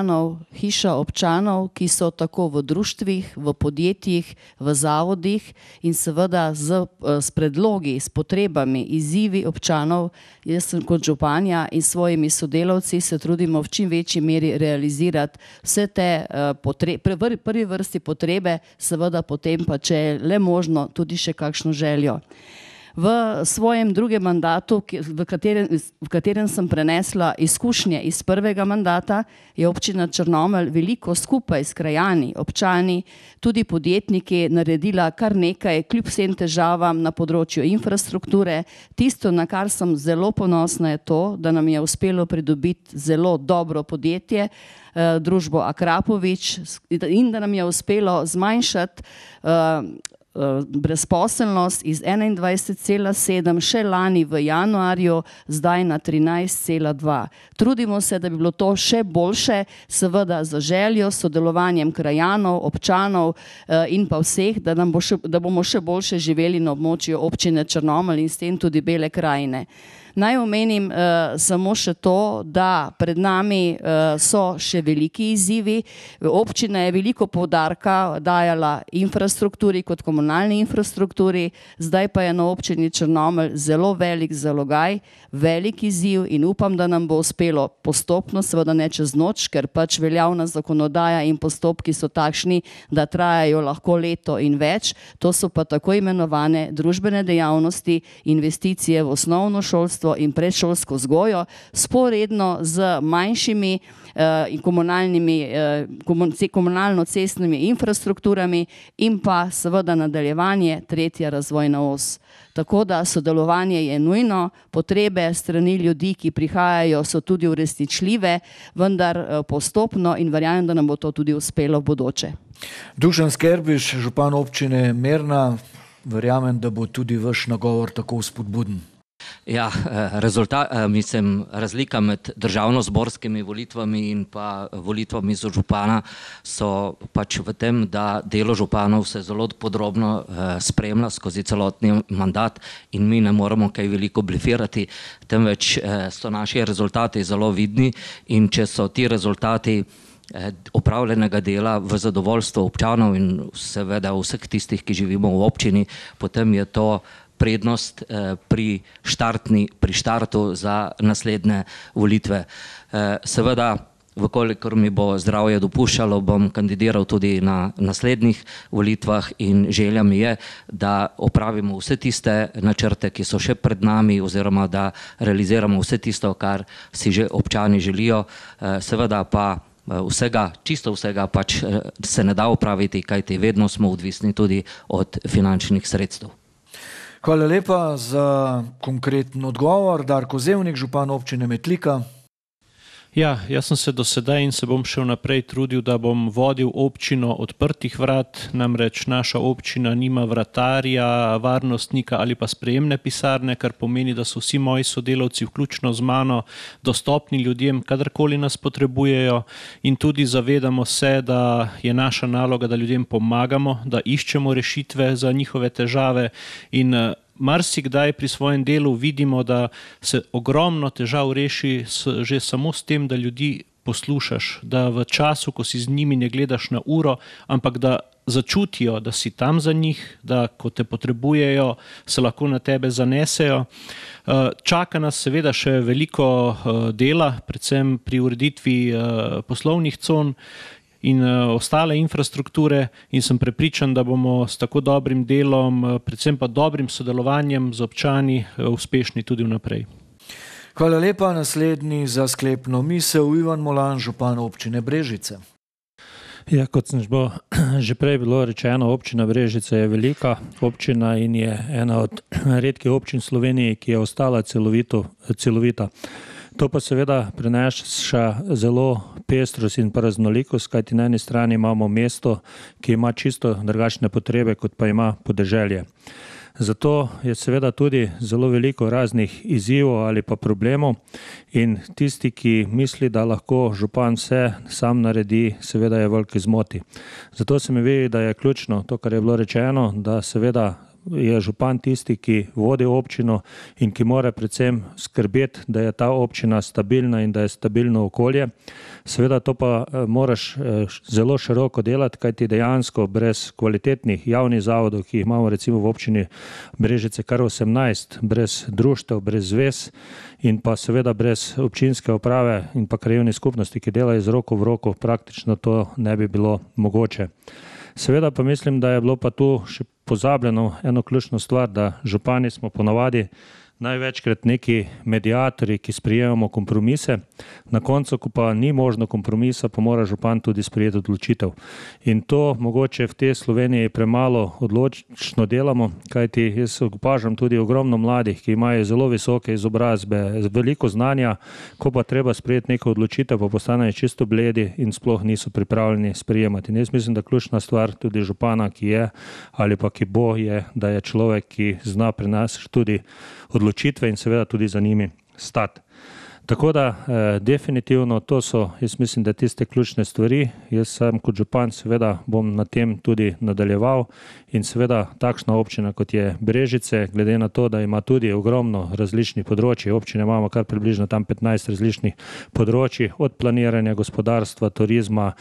H: občanov, ki so tako v društvih, v podjetjih, v zavodih in seveda s predlogi, s potrebami, izzivi občanov. Jaz sem kot županja in svojimi sodelavci se trudimo v čim večji meri realizirati vse te prvi vrsti potrebe, seveda potem pa, če je le možno, tudi še kakšno željo. V svojem drugem mandatu, v katerem sem prenesla izkušnje iz prvega mandata, je občina Črnomelj veliko skupaj s krajani, občani, tudi podjetniki naredila kar nekaj, kljub vsem težavam na področju infrastrukture. Tisto, na kar sem zelo ponosna, je to, da nam je uspelo pridobiti zelo dobro podjetje, družbo Akrapovič, in da nam je uspelo zmanjšati brezposelnost iz 21,7 še lani v januarju, zdaj na 13,2. Trudimo se, da bi bilo to še boljše, seveda za željo, sodelovanjem krajanov, občanov in pa vseh, da bomo še boljše živeli na območju občine Črnomelj in s tem tudi Bele krajine. Naj omenim samo še to, da pred nami so še veliki izzivi. Občina je veliko poudarka dajala infrastrukturi kot komunalni infrastrukturi, zdaj pa je na občini Črnomelj zelo velik zalogaj, velik izziv in upam, da nam bo uspelo postopno, seveda ne čez noč, ker pač veljavna zakonodaja in postopki so takšni, da trajajo lahko leto in več. To so pa tako imenovane družbene dejavnosti, investicije v osnovno šolstvo, šolstvo in predšolsko vzgojo, sporedno z manjšimi in komunalno-cestnimi infrastrukturami in pa seveda nadaljevanje tretja razvojna os. Tako da sodelovanje je nujno, potrebe strani ljudi, ki prihajajo, so tudi uresničljive, vendar postopno in verjamem, da nam bo to tudi uspelo v bodoče.
A: Dušan Skerbiš, župan občine Mirna, verjamem, da bo tudi vaš nagovor tako spodbuden.
I: Ja, razlika med državno-zborskimi volitvami in pa volitvami za župana so pač v tem, da delo županov se zelo podrobno spremlja skozi celotni mandat in mi ne moramo kaj veliko blefirati, temveč so naši rezultati zelo vidni in če so ti rezultati opravljenega dela v zadovoljstvo občanov in seveda vseh tistih, ki živimo v občini, potem je to prednost pri štartu za naslednje volitve. Seveda, vkolikor mi bo zdravje dopuščalo, bom kandidiral tudi na naslednjih volitvah in želja mi je, da opravimo vse tiste načrte, ki so še pred nami oziroma da realiziramo vse tisto, kar si že občani želijo. Seveda pa čisto vsega pač se ne da opraviti, kajti vedno smo odvisni tudi od finančnih sredstev.
A: Hvala lepa za konkreten odgovor. Darko Zevnik, župan občine Metlika.
J: Ja, jaz sem se do sedaj in se bom še naprej trudil, da bom vodil občino odprtih vrat, namreč naša občina nima vratarja, varnostnika ali pa sprejemne pisarne, kar pomeni, da so vsi moji sodelavci, vključno z mano, dostopni ljudem, kadarkoli nas potrebujejo in tudi zavedamo se, da je naša naloga, da ljudem pomagamo, da iščemo rešitve za njihove težave in marsikdaj pri svojem delu vidimo, da se ogromno težav reši že samo s tem, da ljudi poslušaš, da v času, ko si z njimi, ne gledaš na uro, ampak da začutijo, da si tam za njih, da ko te potrebujejo, se lahko na tebe zanesejo. Čaka nas seveda še veliko dela, predvsem pri ureditvi poslovnih con in ostale infrastrukture in sem prepričan, da bomo s tako dobrim delom, predvsem pa dobrim sodelovanjem z občani uspešni tudi vnaprej.
A: Hvala lepa. Naslednji za sklepno misel Ivan Molan, župan občine Brežice.
J: Ja, kot sem že prej bilo rečeno, občina Brežice je velika občina in je ena od redkih občin v Sloveniji, ki je ostala celovita. To pa seveda prinaša zelo pestrost in pa raznolikost, kajti na eni strani imamo mesto, ki ima čisto drugačne potrebe, kot pa ima podeželje. Zato je seveda tudi zelo veliko raznih izzivov ali pa problemov in tisti, ki misli, da lahko župan vse sam naredi, seveda je v veliki zmoti. Zato se mi vidi, da je ključno to, kar je bilo rečeno, da seveda je župan tisti, ki vodi občino in ki mora predvsem skrbeti, da je ta občina stabilna in da je stabilno okolje. Seveda to pa moraš zelo široko delati, kajti dejansko brez kvalitetnih javnih zavodov, ki jih imamo recimo v občini Brežice kar 18, brez društev, brez zvez in pa seveda brez občinske uprave in pa krajevne skupnosti, ki delajo z roko v roko, praktično to ne bi bilo mogoče. Seveda pa mislim, da je bilo pa tu še pozabljeno eno ključno stvar, da župani smo ponavadi največkrat neki medijatorji, ki sprejemamo kompromise. Na koncu, ko pa ni možno kompromisa, pa mora župan tudi sprejeti odločitev. In to mogoče v tej Sloveniji premalo odločno delamo, kajti jaz opažam tudi ogromno mladih, ki imajo zelo visoke izobrazbe, veliko znanja, ko pa treba sprejeti neko odločitev, pa postanejo čisto bledi in sploh niso pripravljeni sprejemati. In jaz mislim, da ključna stvar tudi župana, ki je ali pa ki bo, je, da je človek, ki zna pri nas tudi odločitve in seveda tudi za njimi stati. Tako da definitivno to so, jaz mislim, da tiste ključne stvari. Jaz sam kot župan seveda bom na tem tudi nadaljeval in seveda takšna občina, kot je Brežice, glede na to, da ima tudi ogromno različnih področij. Občine imamo kar približno tam 15 različnih področij, od planiranja gospodarstva, turizma,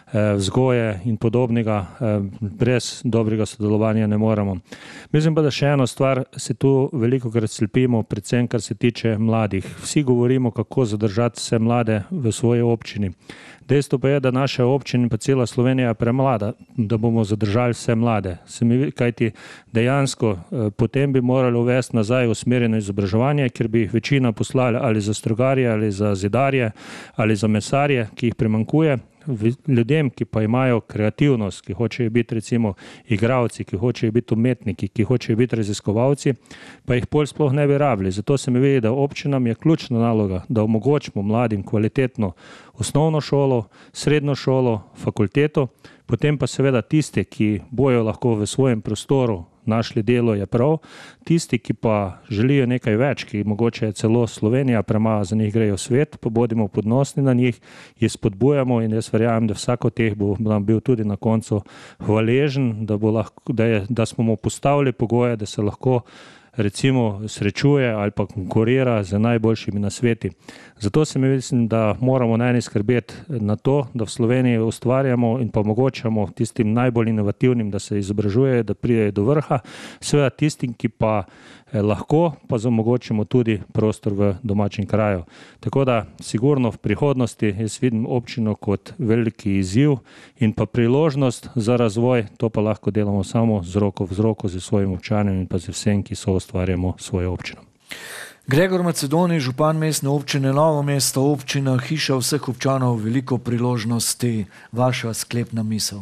J: vzgoje in podobnega, brez dobrega sodelovanja ne moremo. Mislim pa, da še eno stvar se tu veliko krat slepimo, predvsem kar se tiče mladih. Vsi govorimo, kako zadržati vse mlade v svoji občini. Dejstvo pa je, da naše občine pa cela Slovenija je premlada, da bomo zadržali vse mlade. Kajti dejansko potem bi morali uvesti nazaj usmerjeno izobraževanje, ker bi jih večina poslali ali za strogarje, ali za zidarje, ali za mesarje, ki jih primanjkuje. Ljudem, ki pa imajo kreativnost, ki hočejo biti recimo igralci, ki hočejo biti umetniki, ki hočejo biti raziskovalci, pa jih pol sploh ne bi rabili. Zato se mi vidi, da občinam je ključna naloga, da omogočimo mladim kvalitetno osnovno šolo, srednjo šolo, fakulteto, potem pa seveda tiste, ki bojo lahko v svojem prostoru našli delo, je prav. Tisti, ki pa želijo nekaj več, ki mogoče je celo Slovenija premalo, za njih grejo svet, pa bodimo podnosni na njih, jih spodbujamo in jaz verjamem, da vsako teh bo nam bil tudi na koncu hvaležen, da smo mu postavili pogoje, da se lahko recimo srečuje ali pa konkurira z najboljšimi na sveti. Zato se mi mislim, da moramo najni skrbeti na to, da v Sloveniji ustvarjamo in pa omogočamo tistim najbolj inovativnim, da se izobražujejo, da pridejo do vrha, seveda tistim, ki pa lahko, pa omogočimo tudi prostor v domačem kraju. Tako da sigurno v prihodnosti jaz vidim občino kot veliki izziv in pa priložnost za razvoj, to pa lahko delamo samo z roko v roko z svojim občanom in pa z vsem, ki so ustvarjamo svojo občino.
A: Gregor Macedoni, župan mestne občine Novo mesto, občina Hiša vseh občanov, veliko priložnosti, vaša sklepna misel.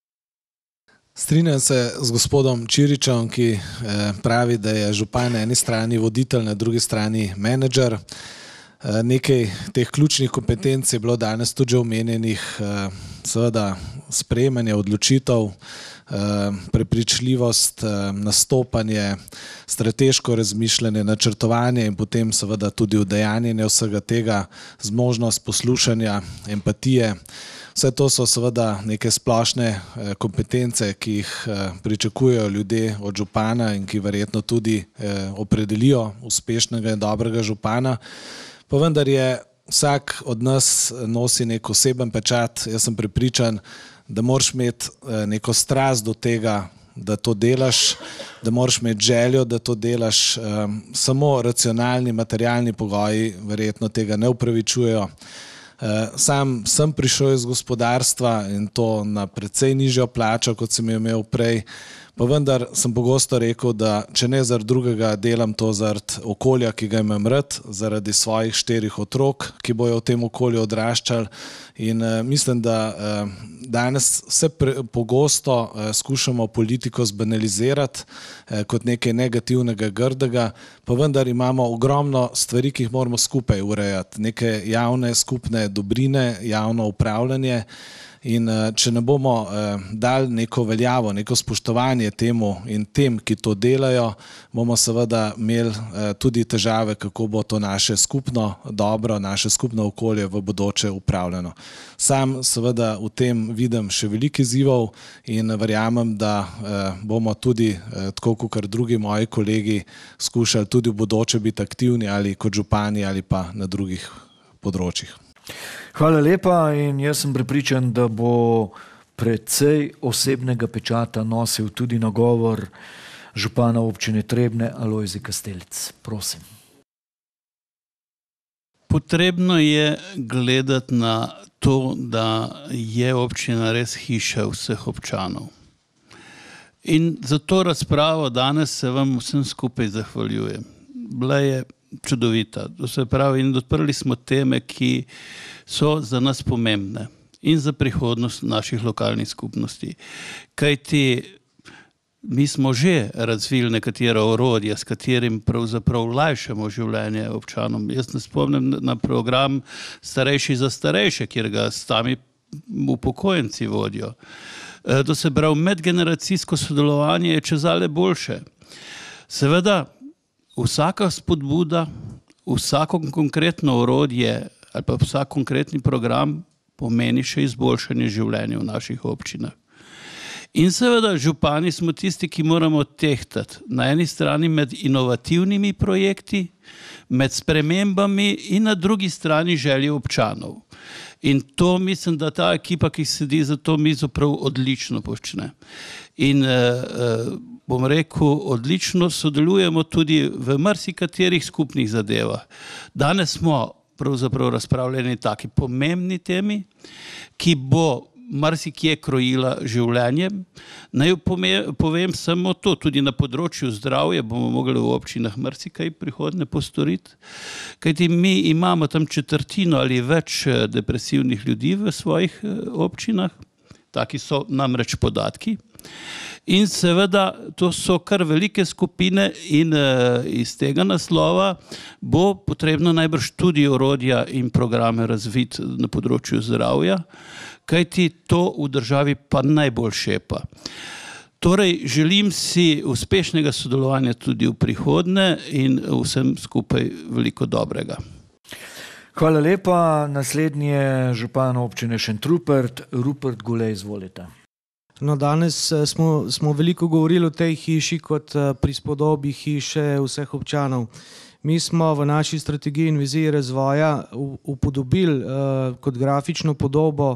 K: Strinjam se z gospodom Čiričem, ki pravi, da je župan na eni strani voditelj, na drugi strani menedžer. Nekaj teh ključnih kompetenc je bilo danes tudi že omenjenih, seveda sprejemanje odločitev, prepričljivost, nastopanje, strateško razmišljanje, načrtovanje in potem seveda tudi udejanjenje vsega tega, zmožnost poslušanja, empatije. Vse to so seveda neke splošne kompetence, ki jih pričakujejo ljudje od župana in ki verjetno tudi opredelijo uspešnega in dobrega župana. Pa vendar je vsak od nas nosi nek oseben pečat. Jaz sem prepričan, da moraš imeti neko strast do tega, da to delaš, da moraš imeti željo, da to delaš. Samo racionalni, materialni pogoji verjetno tega ne upravičujejo. Sam sem prišel iz gospodarstva in to na precej nižjo plačo, kot sem jo imel prej, pa vendar sem pogosto rekel, da če ne zaradi drugega, delam to zaradi okolja, ki ga imam rad, zaradi svojih 4 otrok, ki bojo v tem okolju odraščali. In mislim, da danes vse pogosto skušamo politiko zbanalizirati kot nekaj negativnega, grdega, pa vendar imamo ogromno stvari, ki jih moramo skupaj urejati. Neke javne skupne dobrine, javno upravljanje. In če ne bomo dali neko veljavo, neko spoštovanje temu in tem, ki to delajo, bomo seveda imeli tudi težave, kako bo to naše skupno dobro, naše skupno okolje v bodoče upravljeno. Sam seveda v tem vidim še veliko izzivov in verjamem, da bomo tudi, tako kot drugi moji kolegi, skušali tudi v bodoče biti aktivni ali kot župani ali pa na drugih področjih.
A: Hvala lepa in jaz sem prepričan, da bo precej osebnega pečata nosil tudi nagovor župana občine Trebnje Alojze Kastelic. Prosim.
D: Potrebno je gledati na to, da je občina res hiša vseh občanov. In za to razpravo danes se vam vsem skupaj zahvaljujem. Bila je čudovita. To se pravi, in odprli smo teme, ki so za nas pomembne in za prihodnost naših lokalnih skupnosti. Kajti mi smo že razvili nekatera orodja, s katerim pravzaprav lajšamo življenje občanom. Jaz ne spomnim na program Starejši za starejše, kjer ga sami upokojenci vodijo. To se pravi, medgeneracijsko sodelovanje je čezale boljše. Seveda, vsaka spodbuda, vsako konkretno orodje ali pa vsak konkretni program pomeni še izboljšanje življenja v naših občinah. In seveda župani smo tisti, ki moramo tehtati na eni strani med inovativnimi projekti, med spremembami in na drugi strani želje občanov. In to mislim, da ta ekipa, ki sedi za to mizo, prav odlično počne. In bom rekel, odlično sodelujemo tudi v marsikaterih skupnih zadevah. Danes smo pravzaprav razpravljeni taki pomembni temi, ki bo marsikje krojila življenje. Naj povem samo to, tudi na področju zdravja bomo mogli v občinah marsikaj prihodnje postoriti, kajti mi imamo tam 1/4 ali več depresivnih ljudi v svojih občinah, taki so namreč podatki. In seveda to so kar velike skupine in iz tega naslova bo potrebno najbrž tudi orodja in programe razviti na področju zdravja, kajti to v državi pa najbolj šepa. Torej, želim si uspešnega sodelovanja tudi v prihodnje in vsem skupaj veliko dobrega.
A: Hvala lepa. Naslednji je župan občine Šentrupert, Rupert Gule, izvolite.
O: No, danes smo veliko govorili o tej hiši kot prispodobi hiše vseh občanov. Mi smo v naši strategiji in viziji razvoja upodobili kot grafično podobo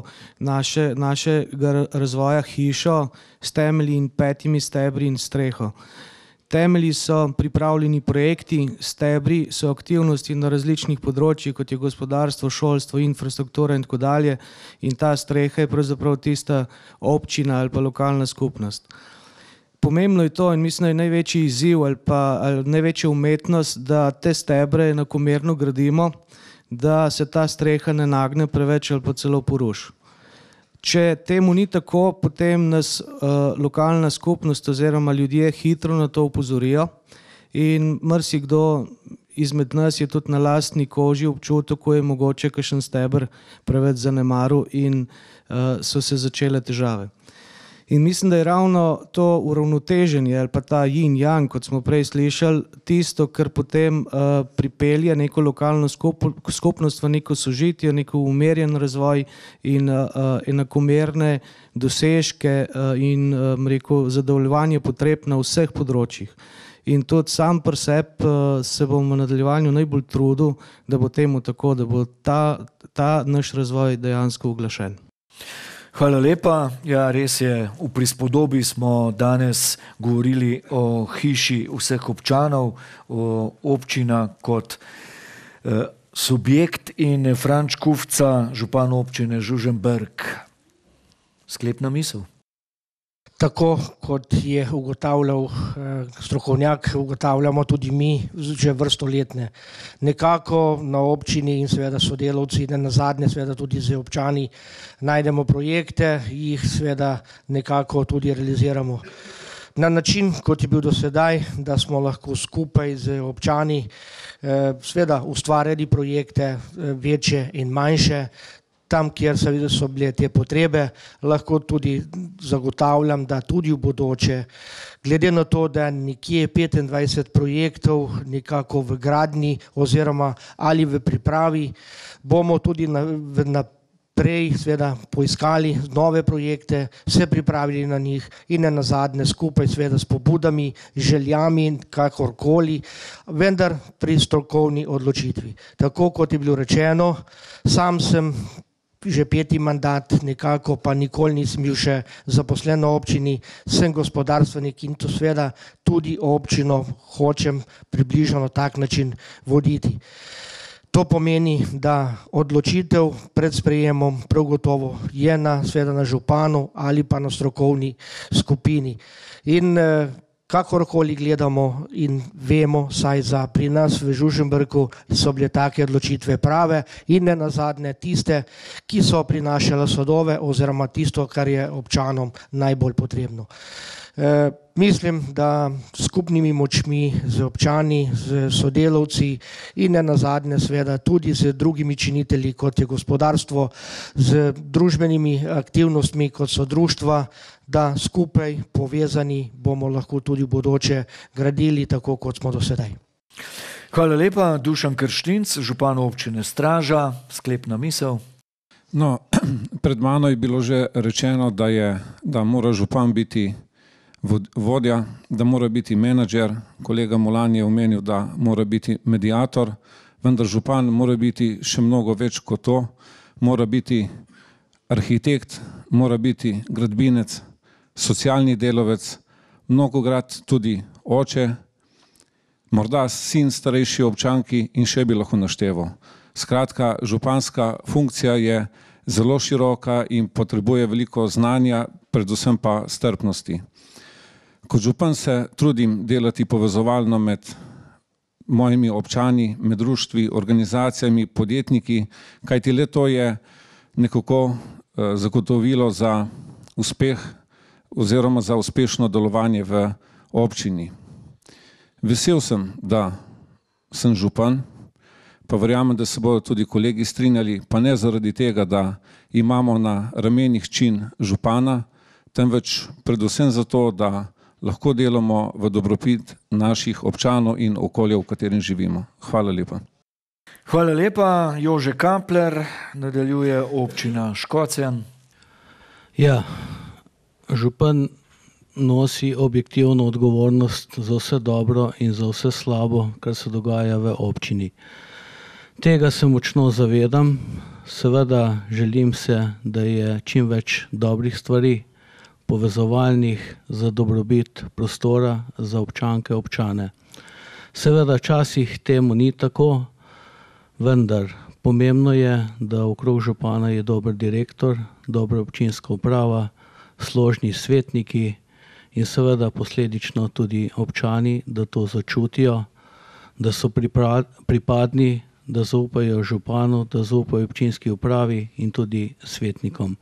O: našega razvoja hišo s temelji in 5 stebri in streho. Temelji so pripravljeni projekti, stebri so aktivnosti na različnih področjih, kot je gospodarstvo, šolstvo, infrastruktura in tako dalje. In ta streha je pravzaprav tista občina ali pa lokalna skupnost. Pomembno je to in mislim, da je največji izziv ali pa največja umetnost, da te stebre enakomerno gradimo, da se ta streha ne nagne preveč ali pa celo poruši. Če temu ni tako, potem nas lokalna skupnost oziroma ljudje hitro na to opozorijo in marsikdo izmed nas je tudi na lastni koži občutek, ko je mogoče kakšen steber preveč zanemaril in so se začele težave. In mislim, da je ravno to uravnoteženje ali pa ta yin-yang, kot smo prej slišali, tisto, kar potem pripelje neko lokalno skupnost v neko sožitje, neko umerjen razvoj in enakomerne dosežke in rekel, zadovoljevanje potreb na vseh področjih. In tudi sam pri sebi se bom v nadaljevanju najbolj trudil, da bo temu tako, da bo ta naš razvoj dejansko uglašen.
A: Hvala lepa. Ja, res je, v prispodobi smo danes govorili o hiši vseh občanov, o občina kot subjekt in Franč Kufca, župan občine Žužemberk. Sklepna misel.
L: Tako kot je ugotavljal strokovnjak, ugotavljamo tudi mi že vrsto letne. Nekako na občini in seveda sodelavci, ne nazadnje seveda tudi z občani najdemo projekte, jih seveda nekako tudi realiziramo. Na način, kot je bil do sedaj, da smo lahko skupaj z občani seveda ustvarjali projekte večje in manjše, tam, kjer so bile te potrebe, lahko tudi zagotavljam, da tudi v bodoče, glede na to, da nekje 25 projektov nekako v gradnji oziroma ali v pripravi, bomo tudi naprej seveda poiskali nove projekte, se pripravili na njih in ne nazadnje skupaj seveda s pobudami, željami, kakorkoli, vendar pri strokovni odločitvi. Tako kot je bilo rečeno, sam sem že 5. mandat, nekako pa nikoli nisem bil še zaposlen na občini, sem gospodarstvenik in to seveda tudi občino hočem približno na tak način voditi. To pomeni, da odločitev pred sprejemom prav gotovo je seveda na županu ali pa na strokovni skupini. In kakorkoli gledamo in vemo, saj za pri nas v Žužemberku so bile take odločitve prave in ne nazadnje tiste, ki so prinašale sadove oziroma tisto, kar je občanom najbolj potrebno. Mislim, da skupnimi močmi z občani, z sodelavci in ne nazadnje seveda tudi z drugimi činitelji, kot je gospodarstvo, z družbenimi aktivnostmi, kot so društva, da skupaj povezani bomo lahko tudi v bodoče gradili tako, kot smo do sedaj.
A: Hvala lepa. Dušan Krštinc, župan občine Straža, sklepna misel.
E: No, pred mano je bilo že rečeno, da mora župan biti vodja, da mora biti menadžer. Kolega Molan je omenil, da mora biti mediator, vendar župan mora biti še mnogo več kot to. mora biti arhitekt, mora biti gradbinec, socialni delavec, mnogokrat tudi oče, morda sin starejši občanki in še bi lahko našteval. Skratka, županska funkcija je zelo široka in potrebuje veliko znanja, predvsem pa strpnosti. Kot župan se trudim delati povezovalno med mojimi občani, med društvi, organizacijami, podjetniki, kajti le to je nekako zagotovilo za uspeh oziroma za uspešno delovanje v občini. Vesel sem, da sem župan, pa verjamem, da se bodo tudi kolegi strinjali, pa ne zaradi tega, da imamo na ramenih čin župana, temveč predvsem zato, da lahko delamo v dobrobit naših občanov in okolja, v katerem živimo. Hvala lepa.
A: Hvala lepa. Jože Kampler, nadaljuje občina Škocjan.
Q: Ja, župan nosi objektivno odgovornost za vse dobro in za vse slabo, kar se dogaja v občini. Tega se močno zavedam, seveda želim se, da je čim več dobrih stvari, povezovalnih za dobrobit prostora, za občanke, občane. Seveda časih temu ni tako, vendar pomembno je, da okrog župana je dober direktor, dobra občinska uprava, složni svetniki in seveda posledično tudi občani, da to začutijo, da so pripadni, da zaupajo županu, da zaupajo občinski upravi in tudi svetnikom.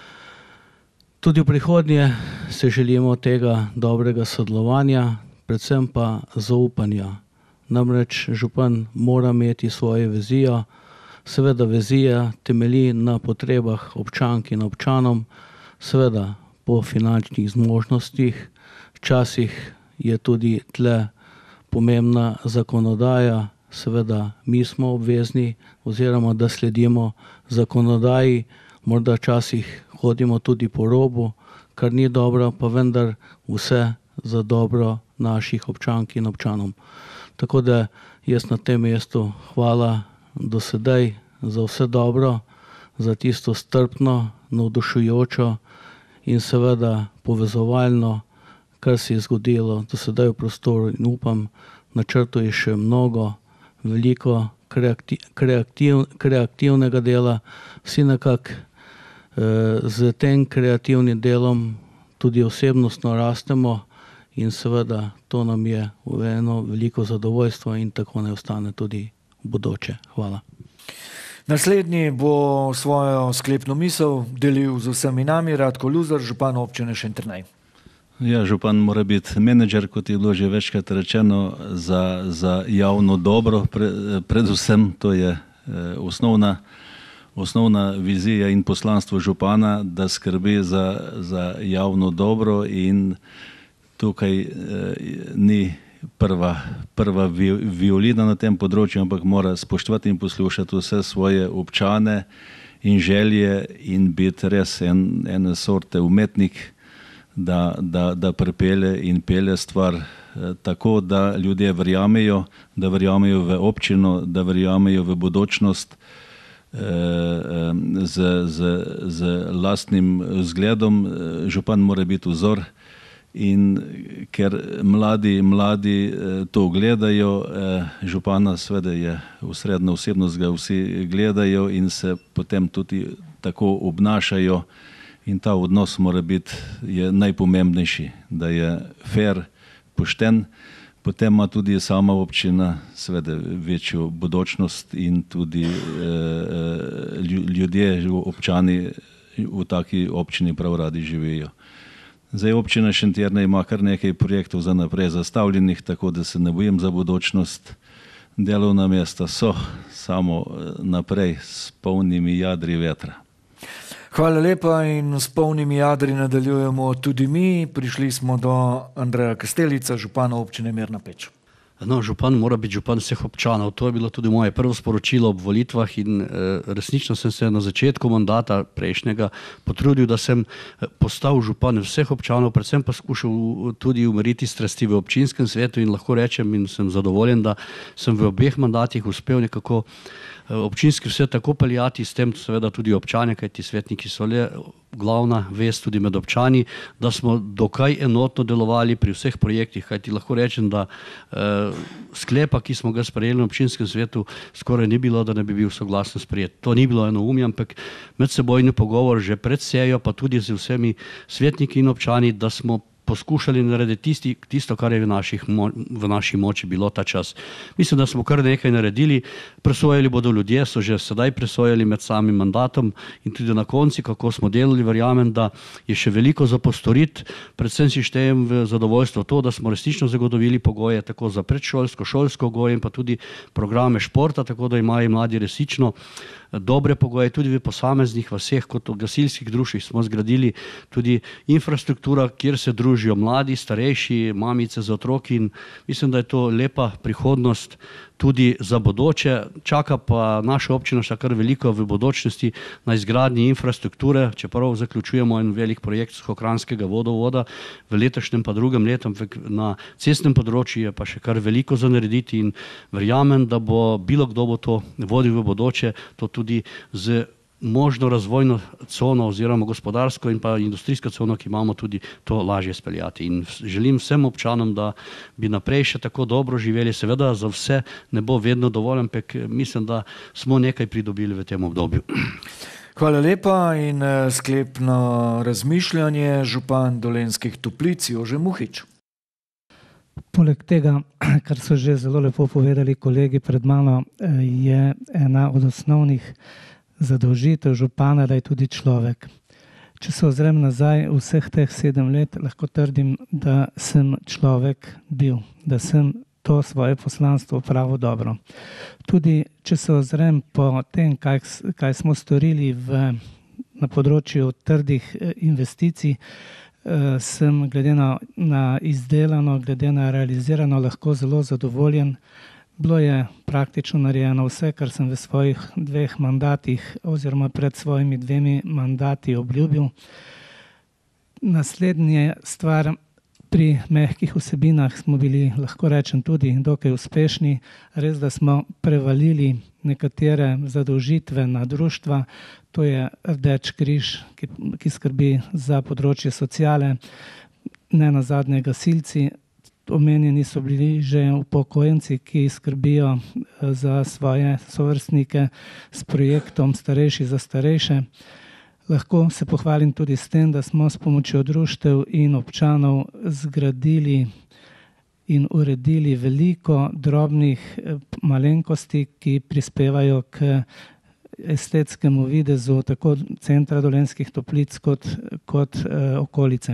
Q: Tudi v prihodnje se želimo tega dobrega sodelovanja, predvsem pa zaupanja. Namreč župan mora imeti svojo vizijo, seveda vizija temelji na potrebah občank in občanom, seveda po finančnih zmožnostih, včasih je tudi tle pomembna zakonodaja, seveda mi smo obvezni oziroma da sledimo zakonodaji, morda včasih hodimo tudi po robu, kar ni dobro, pa vendar vse za dobro naših občank in občanom. Tako da jaz na tem mestu hvala do sedaj za vse dobro, za tisto strpno, navdušujočo in seveda povezovalno, kar se je zgodilo do sedaj v prostoru in upam, načrtuje še mnogo, veliko kreativnega dela, vsi nekako z tem kreativnim delom tudi osebnostno rastemo in seveda to nam je eno veliko zadovoljstvo in tako ne ostane tudi v bodoče. Hvala.
A: Naslednji bo svojo sklepno misel delil z vsemi nami Radko Luzar, župan občine Šentjernej.
P: Ja, župan mora biti menedžer, kot je bilo že večkrat rečeno, za javno dobro. Predvsem to je osnovna vizija in poslanstvo župana, da skrbi za javno dobro in tukaj ni prva violina na tem področju, ampak mora spoštovati in poslušati vse svoje občane in želje in biti res ene sorte umetnik, da pripelje in pelje stvar tako, da ljudje verjamejo, da verjamejo v občino, da verjamejo v bodočnost z lastnim vzgledom. Župan mora biti vzor in ker mladi to gledajo, župana seveda je osrednja osebnost, ga vsi gledajo in se potem tudi tako obnašajo. In ta odnos mora biti najpomembnejši, da je fair, pošten, potem ima tudi sama občina seveda večjo bodočnost in tudi ljudje, občani v taki občini prav radi živijo. Zdaj občina Šentjernej ima kar nekaj projektov za naprej zastavljenih, tako da se ne bojim za bodočnost. Delovna mesta so samo naprej s polnimi jadri vetra.
A: Hvala lepa in s polnimi jadri nadaljujemo tudi mi. Prišli smo do Andreja Kastelica, župana občine Mirna Peč.
S: No, župan mora biti župan vseh občanov. To je bilo tudi moje prvo sporočilo ob volitvah in resnično sem se na začetku mandata prejšnjega potrudil, da sem postal župan vseh občanov, predvsem pa skušal tudi umiriti strasti v občinskem svetu in lahko rečem in sem zadovoljen, da sem v obeh mandatih uspel nekako občinski svet tako peljati, s tem seveda tudi občane, kajti svetniki so le glavna vest tudi med občani, da smo dokaj enotno delovali pri vseh projektih, kajti lahko rečem, da sklepa, ki smo ga sprejeli na občinskem svetu, skoraj ni bilo, da ne bi bil soglasno sprejet. To ni bilo enoumje, ampak medsebojni pogovor že pred sejo, pa tudi z vsemi svetniki in občani, da smo poskušali narediti tisto, kar je v naši moči bilo ta čas. Mislim, da smo kar nekaj naredili, presojali bodo ljudje, so že sedaj presojali med samim mandatom in tudi na konci, kako smo delali, verjamem, da je še veliko za postoriti, predvsem si štejem v zadovoljstvo to, da smo resnično zagotovili pogoje tako za predšolsko, šolsko goje in pa tudi programe športa, tako da imajo mladi resnično dobre pogoje, tudi v posameznih vaseh, kot v gasilskih društvih smo zgradili tudi infrastruktura, kjer se družijo mladi, starejši, mamice z otroki in mislim, da je to lepa prihodnost tudi za bodoče. Čaka pa naša občina še kar veliko v bodočnosti na izgradnji infrastrukture, čeprav zaključujemo en velik projekt Suhokranskega vodovoda v letošnjem pa drugem letu, na cestnem področju je pa še kar veliko za narediti in verjamem, da bo bilo kdo bo to vodil v bodoče, to tudi z možno razvojno cono oziroma gospodarsko in pa industrijsko cono, ki imamo, tudi to lažje speljati. In želim vsem občanom, da bi naprej še tako dobro živeli. Seveda za vse ne bo vedno dovolj, ampak mislim, da smo nekaj pridobili v tem obdobju.
A: Hvala lepa in sklepno razmišljanje župan Dolenjskih Toplic Jože Muhič.
F: Poleg tega, kar so že zelo lepo povedali kolegi pred mano, je ena od osnovnih zadolžitev župana, da je tudi človek. Če se ozrem nazaj vseh teh 7 let, lahko trdim, da sem človek bil, da sem to svoje poslanstvo opravil dobro. Tudi če se ozrem po tem, kaj smo storili na področju trdih investicij, sem glede na izdelano, glede na realizirano lahko zelo zadovoljen. Bilo je praktično narejeno vse, kar sem v svojih 2 mandatih oziroma pred svojimi 2 mandati obljubil. Naslednja stvar, pri mehkih vsebinah smo bili, lahko rečem, tudi dokaj uspešni. Res, da smo prevalili nekatere zadolžitve na društva, to je Rdeč križ, ki skrbi za področje sociale, ne nazadnje gasilci. Omenjeni so bili že upokojenci, ki skrbijo za svoje sovrstnike s projektom Starejši za starejše. Lahko se pohvalim tudi s tem, da smo s pomočjo društev in občanov zgradili in uredili veliko drobnih malenkosti, ki prispevajo k estetskemu videzu tako centra Dolenjskih Toplic kot okolice.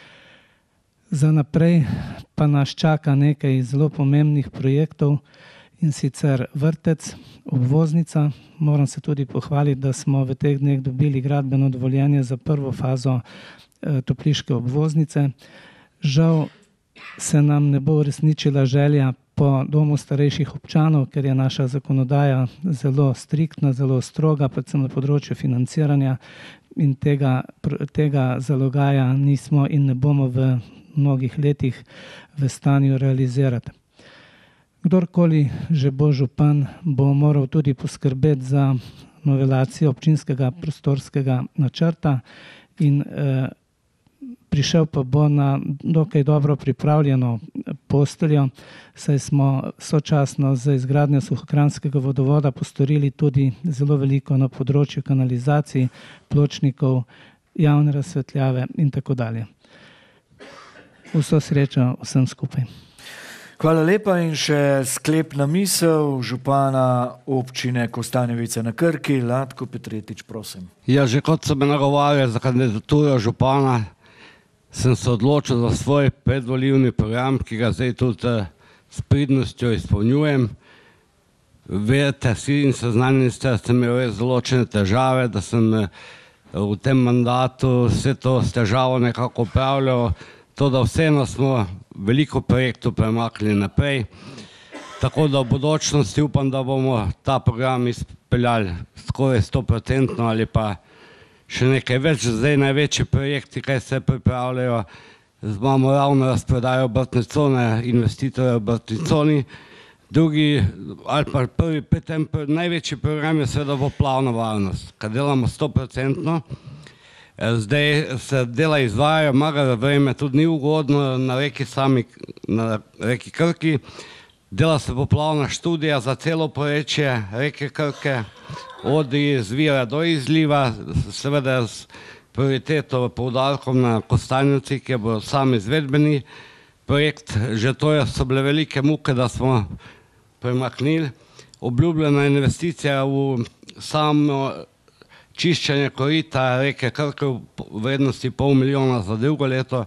F: Za naprej pa nas čaka nekaj zelo pomembnih projektov in sicer vrtec, obvoznica. Moram se tudi pohvaliti, da smo v teh dneh dobili gradbeno dovoljenje za prvo fazo topliške obvoznice. Žal se nam ne bo uresničila želja po domu starejših občanov, ker je naša zakonodaja zelo striktna, zelo stroga, predvsem na področju financiranja in tega zalogaja nismo in ne bomo v mnogih letih v stanju realizirati. Kdorkoli že bo župan, bo moral tudi poskrbeti za novelacijo občinskega prostorskega načrta in prišel pa bo na dokaj dobro pripravljeno posteljo, saj smo sočasno z izgradnjo Suhokranskega vodovoda postorili tudi zelo veliko na področju kanalizacij, pločnikov, javne razsvetljave in tako dalje. Vso srečo vsem skupaj.
A: Hvala lepa in še sklepna misel župana občine Kostanjevice na Krki, Latko Petretič, prosim.
T: Ja, že kot so me nagovarjali za kandidaturo župana, sem se odločil za svoj predvolilni program, ki ga zdaj tudi s pridnostjo izpolnjujem. Verjete si in seznanjeni ste, da sem imel res določene težave, da sem v tem mandatu vse to s težavo nekako upravljal. To, da vseeno smo veliko projektov premaknili naprej. Tako da v bodočnosti upam, da bomo ta program izpeljali skoraj 100% ali pa še nekaj več. Zdaj največji projekti, kaj se pripravljajo, imamo ravno razprodajo obrtne cone, investitorje v obrtni coni. Drugi ali pa prvi pri tem največji program je seveda poplavna varnost, kar delamo 100%. Zdaj se dela izvajajo, magaro vreme tudi ni ugodno na reki sami, na reki Krki. Dela se poplavna študija za celo porečje reke Krke, od izvira do izliva, seveda s prioriteto poudarkom na Kostanjevci, ki bo sam izvedbeni projekt. Že to so bile velike muke, da smo premaknili. Obljubljena investicija v samo čiščenje korita reke Krke v vrednosti $500 milijona za drugo leto.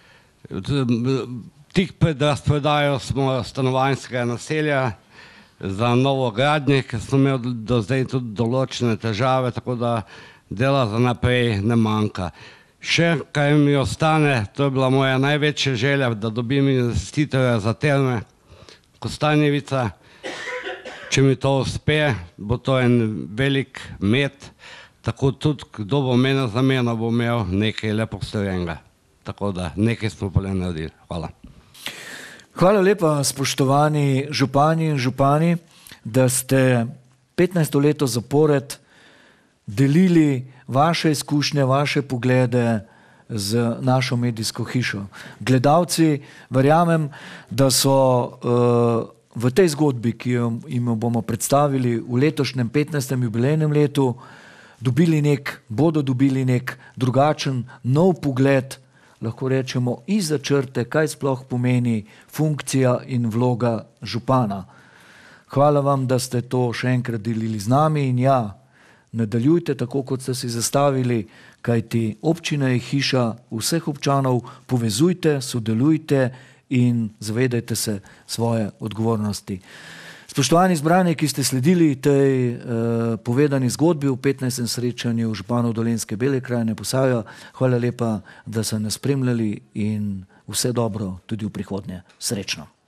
T: Tik pred razprodajo smo stanovanjskega naselja za novo gradnje, ker smo imeli do zdaj tudi določene težave, tako da dela za naprej ne manjka. Še kaj mi ostane, to je bila moja največja želja, da dobim investitorja za terme Kostanjevica. Če mi to uspe, bo to en velik med, tako tudi kdo bo mene zamenjal, bo imel nekaj lepo storjenega. Tako da nekaj smo pa le naredili. Hvala.
A: Hvala lepa, spoštovani župani in župani, da ste 15. leto zapored delili vaše izkušnje, vaše poglede z našo medijsko hišo. Gledalci, verjamem, da so v tej zgodbi, ki jim bomo predstavili v letošnjem 15. jubilejnem letu, bodo dobili nek drugačen, nov pogled, lahko rečemo, izza črte, kaj sploh pomeni funkcija in vloga župana. Hvala vam, da ste to še enkrat delili z nami in ja, nadaljujte tako, kot ste si zastavili, kajti občina je hiša vseh občanov, povezujte, sodelujte in zavedajte se svoje odgovornosti. Spoštovani zbrani, ki ste sledili tej povedani zgodbi v 15. srečanju županov Dolenjske Bele krajine Posavja, hvala lepa, da ste nas spremljali in vse dobro tudi v prihodnje. Srečno.